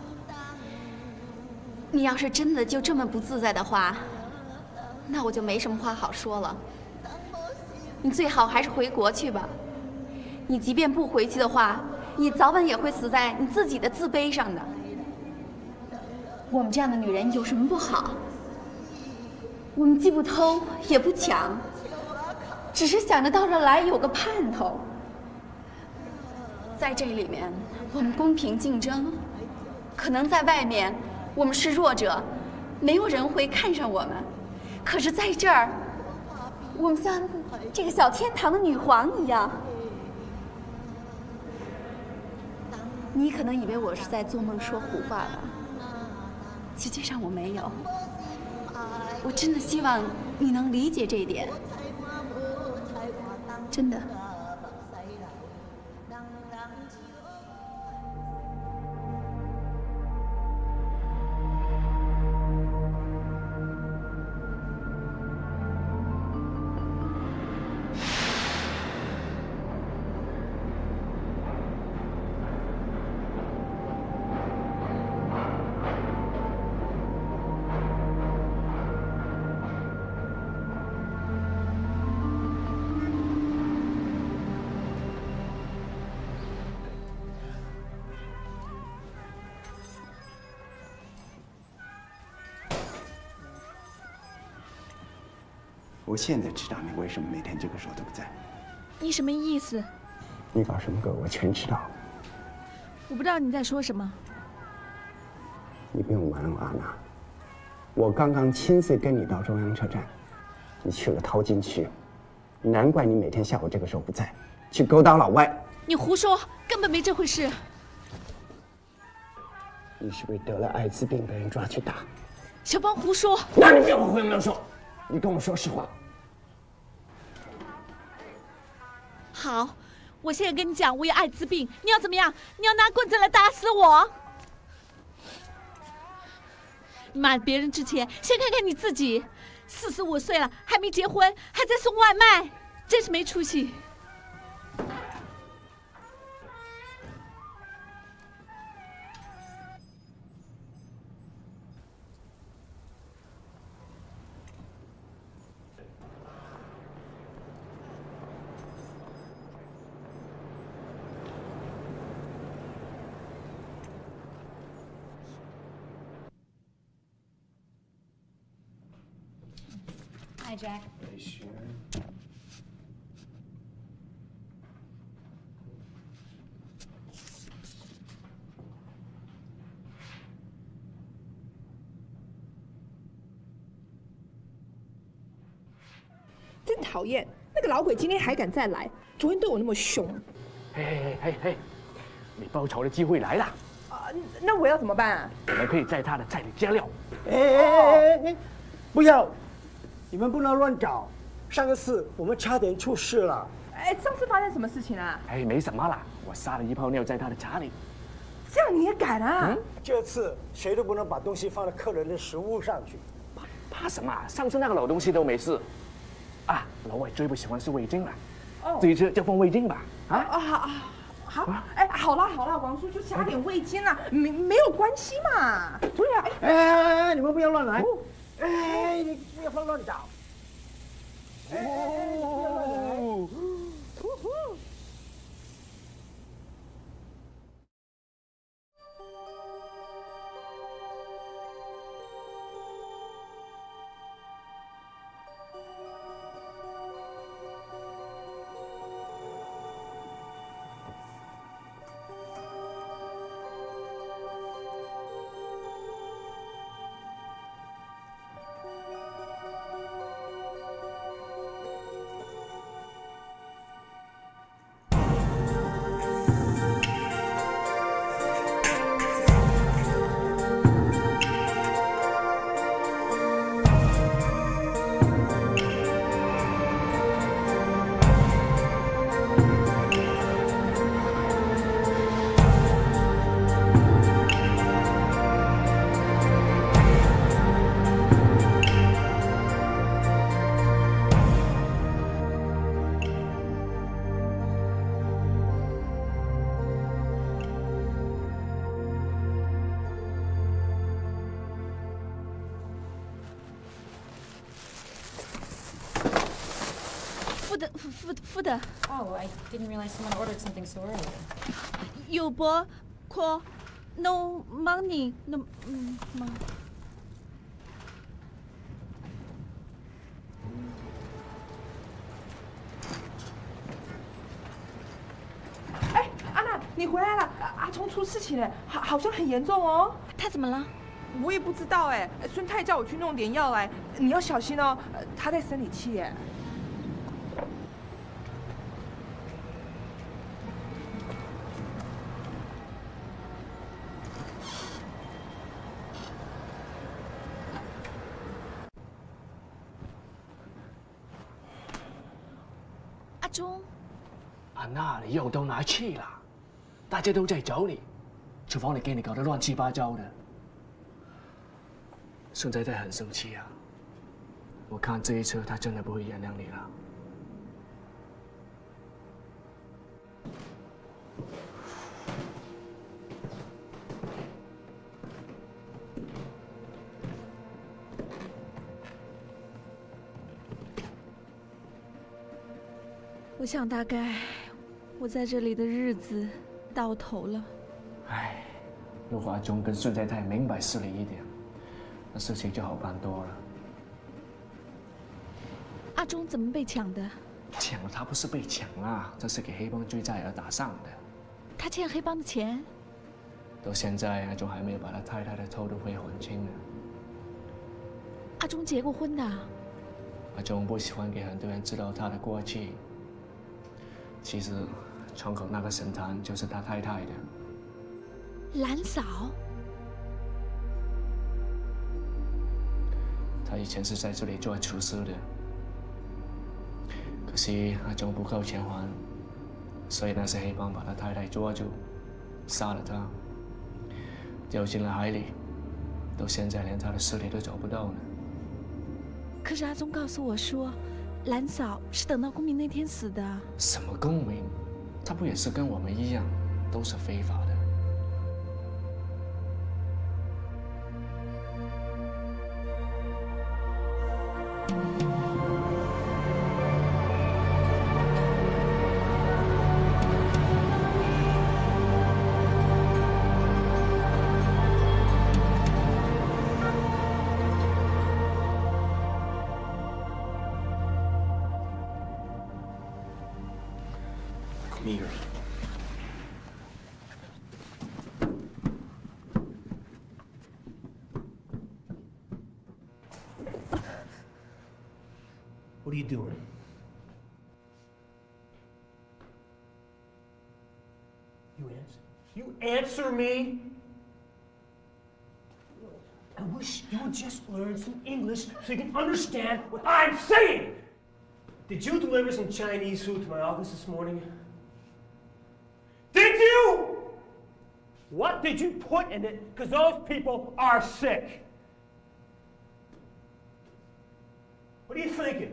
你要是真的就这么不自在的话，那我就没什么话好说了。你最好还是回国去吧。你即便不回去的话，你早晚也会死在你自己的自卑上的。我们这样的女人有什么不好？我们既不偷也不抢，只是想着到这儿来有个盼头。在这里面，我们公平竞争，可能在外面我们是弱者，没有人会看上我们。可是在这儿，我们像这个小天堂的女皇一样。你可能以为我是在做梦说胡话吧？实际上我没有。我真的希望你能理解这一点，真的。 我现在知道你为什么每天这个时候都不在。 你什么意思？ 你搞什么鬼，我全知道。 我不知道你在说什么。 你不用瞒我，安娜。我刚刚亲自跟你到中央车站，你去了淘金区，难怪你每天下午这个时候不在，去勾搭老外。 你胡说，根本没这回事。 你是不是得了艾滋病被人抓去打？ 小芳胡说。 那你不要胡乱说，你跟我说实话。 好，我现在跟你讲，我有艾滋病，你要怎么样？你要拿棍子来打死我？你骂别人之前，先看看你自己。45岁了，还没结婚，还在送外卖，真是没出息。 Hi, Jack. Hey, sure. 真讨厌，那个老鬼今天还敢再来，昨天对我那么凶。 嘿，你报仇的机会来了。 那我要怎么办啊？ 我们可以在他的菜里加料。 哎，不要！你们不能乱搞。上个次我们差点出事了。 哎，上次发生什么事情啊？ 哎，没什么啦，我撒了一泡尿在他的茶里。 这样你也敢啊？ 这次谁都不能把东西放到客人的食物上去。 怕什么？上次那个老东西都没事。啊，老外最不喜欢是味精了。 哦， 这一次就放味精吧。 好，哎，好啦，王叔就加点味精啊，没有关系嘛。对呀， 哎，你们不要乱来。哎，你不要乱搞。 付的。 Oh, I didn't realize someone ordered something so early. 有不？call no money no money。 哎，安娜，你回来了！阿聪出事情了，好像很严重哦。 他怎么了？ 我也不知道哎。孙太叫我去弄点药来，你要小心哦。他在生理期哎。 阿忠， 安娜，你又到哪去了？大家都在找你，厨房里给你搞得乱七八糟的。孙太太很生气啊，我看这一次她真的不会原谅你了。 我想大概我在这里的日子到头了。 唉，如果阿忠跟孙太太明白事理一点，那事情就好办多了。 阿忠怎么被抢的？ 抢了他不是被抢啊，这是给黑帮追债而打上的。 他欠黑帮的钱？ 到现在阿忠还没有把他太太的偷渡费还清呢。 阿忠结过婚的？ 阿忠不喜欢给很多人知道他的过去。其实，窗口那个神坛就是他太太的。 兰嫂。 他以前是在这里做厨师的，可惜阿忠不够钱还，所以那些黑帮把他太太捉住，杀了他，丢进了海里，到现在连他的尸体都找不到呢。 可是阿忠告诉我说，兰嫂是等到公民那天死的。 什么公民？他不也是跟我们一样，都是非法的？ What are you doing? You answer me. I wish you would just learn some English so you can understand what I'm saying. Did you deliver some Chinese food to my office this morning? Did you? What did you put in it? Because those people are sick. What are you thinking?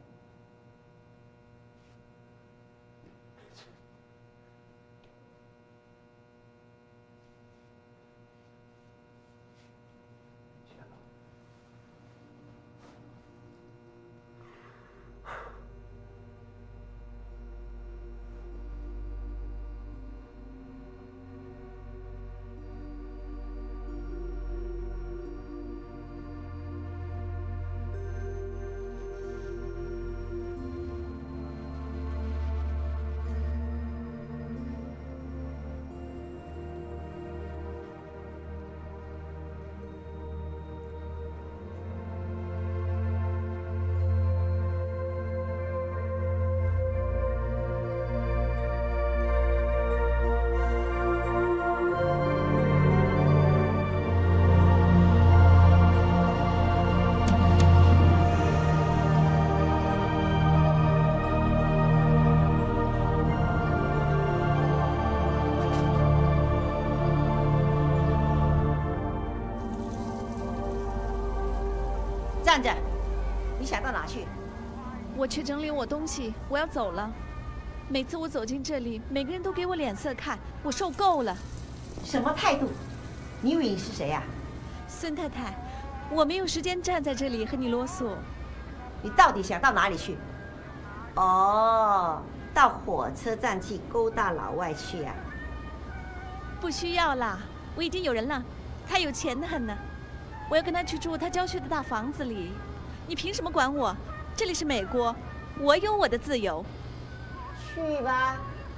站着，你想到哪去？ 我去整理我东西，我要走了。每次我走进这里，每个人都给我脸色看，我受够了。 什么态度？你以为你是谁呀？ 孙太太，我没有时间站在这里和你啰嗦。 你到底想到哪里去？ 哦，到火车站去勾搭老外去啊？ 不需要啦，我已经有人了，他有钱得很呢。我要跟他去住他郊区的大房子里，你凭什么管我？这里是美国，我有我的自由。 去吧。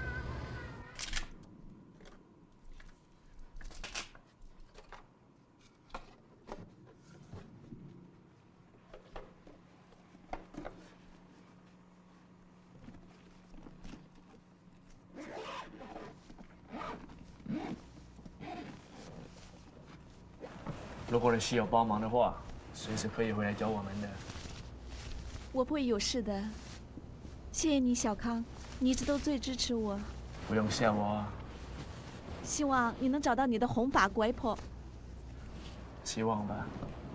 如果你需要帮忙的话，随时可以回来找我们的。 我不会有事的，谢谢你，小康，你一直都最支持我。 不用谢我啊。 希望你能找到你的红发鬼婆。 希望吧。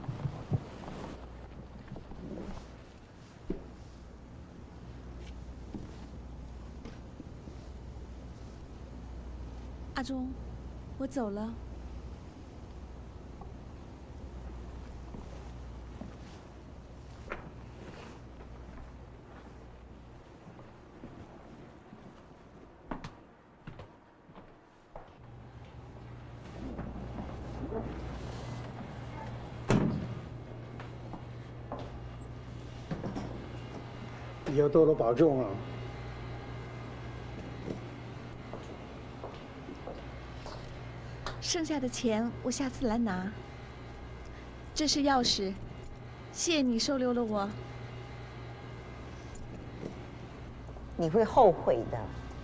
阿忠，我走了。 以后多多保重啊！ 剩下的钱我下次来拿。这是钥匙，谢谢你收留了我。 你会后悔的。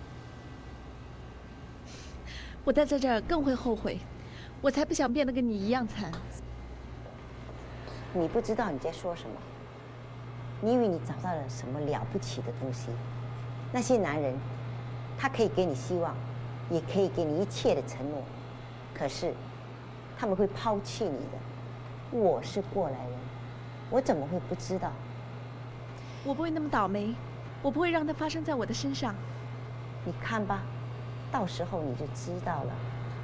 我待在这儿更会后悔，我才不想变得跟你一样惨。 你不知道你在说什么。你以为你找到了什么了不起的东西？那些男人，他可以给你希望，也可以给你一切的承诺，可是他们会抛弃你的。我是过来人，我怎么会不知道？ 我不会那么倒霉，我不会让它发生在我的身上。 你看吧，到时候你就知道了。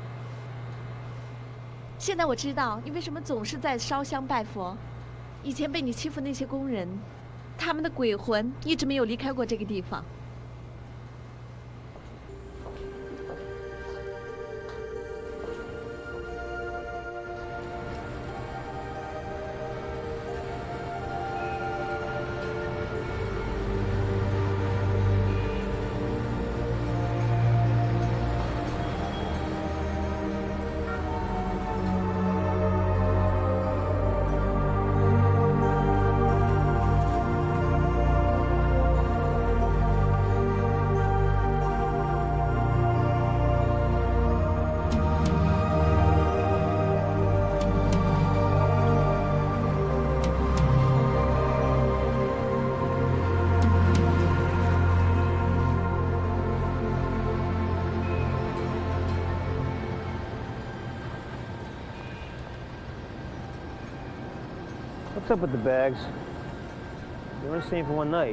现在我知道你为什么总是在烧香拜佛。以前被你欺负那些工人，他们的鬼魂一直没有离开过这个地方。 What's up with the bags? They're only staying for one night.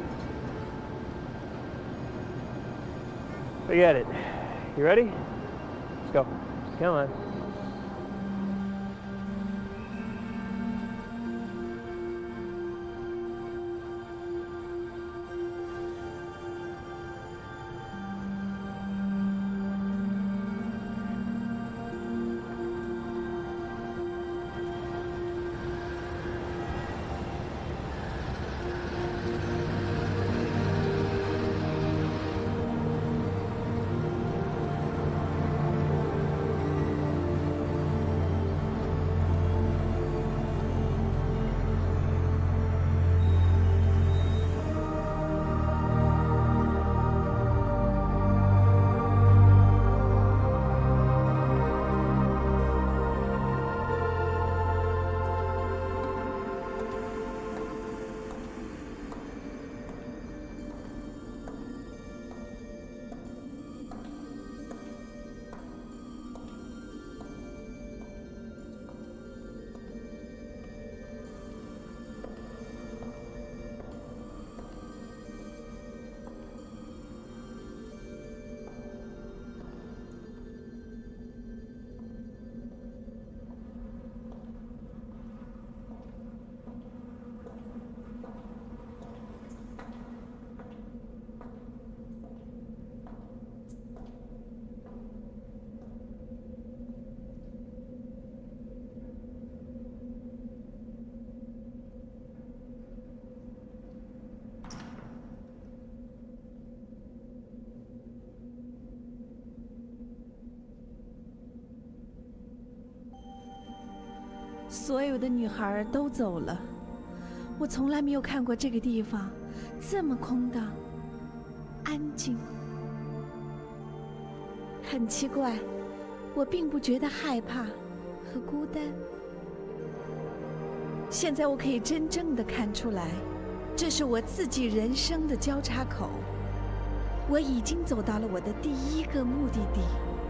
Forget it. You ready? Let's go. Come on. 所有的女孩都走了，我从来没有看过这个地方这么空荡、安静。很奇怪，我并不觉得害怕和孤单。现在我可以真正的看出来，这是我自己人生的交叉口。我已经走到了我的第一个目的地。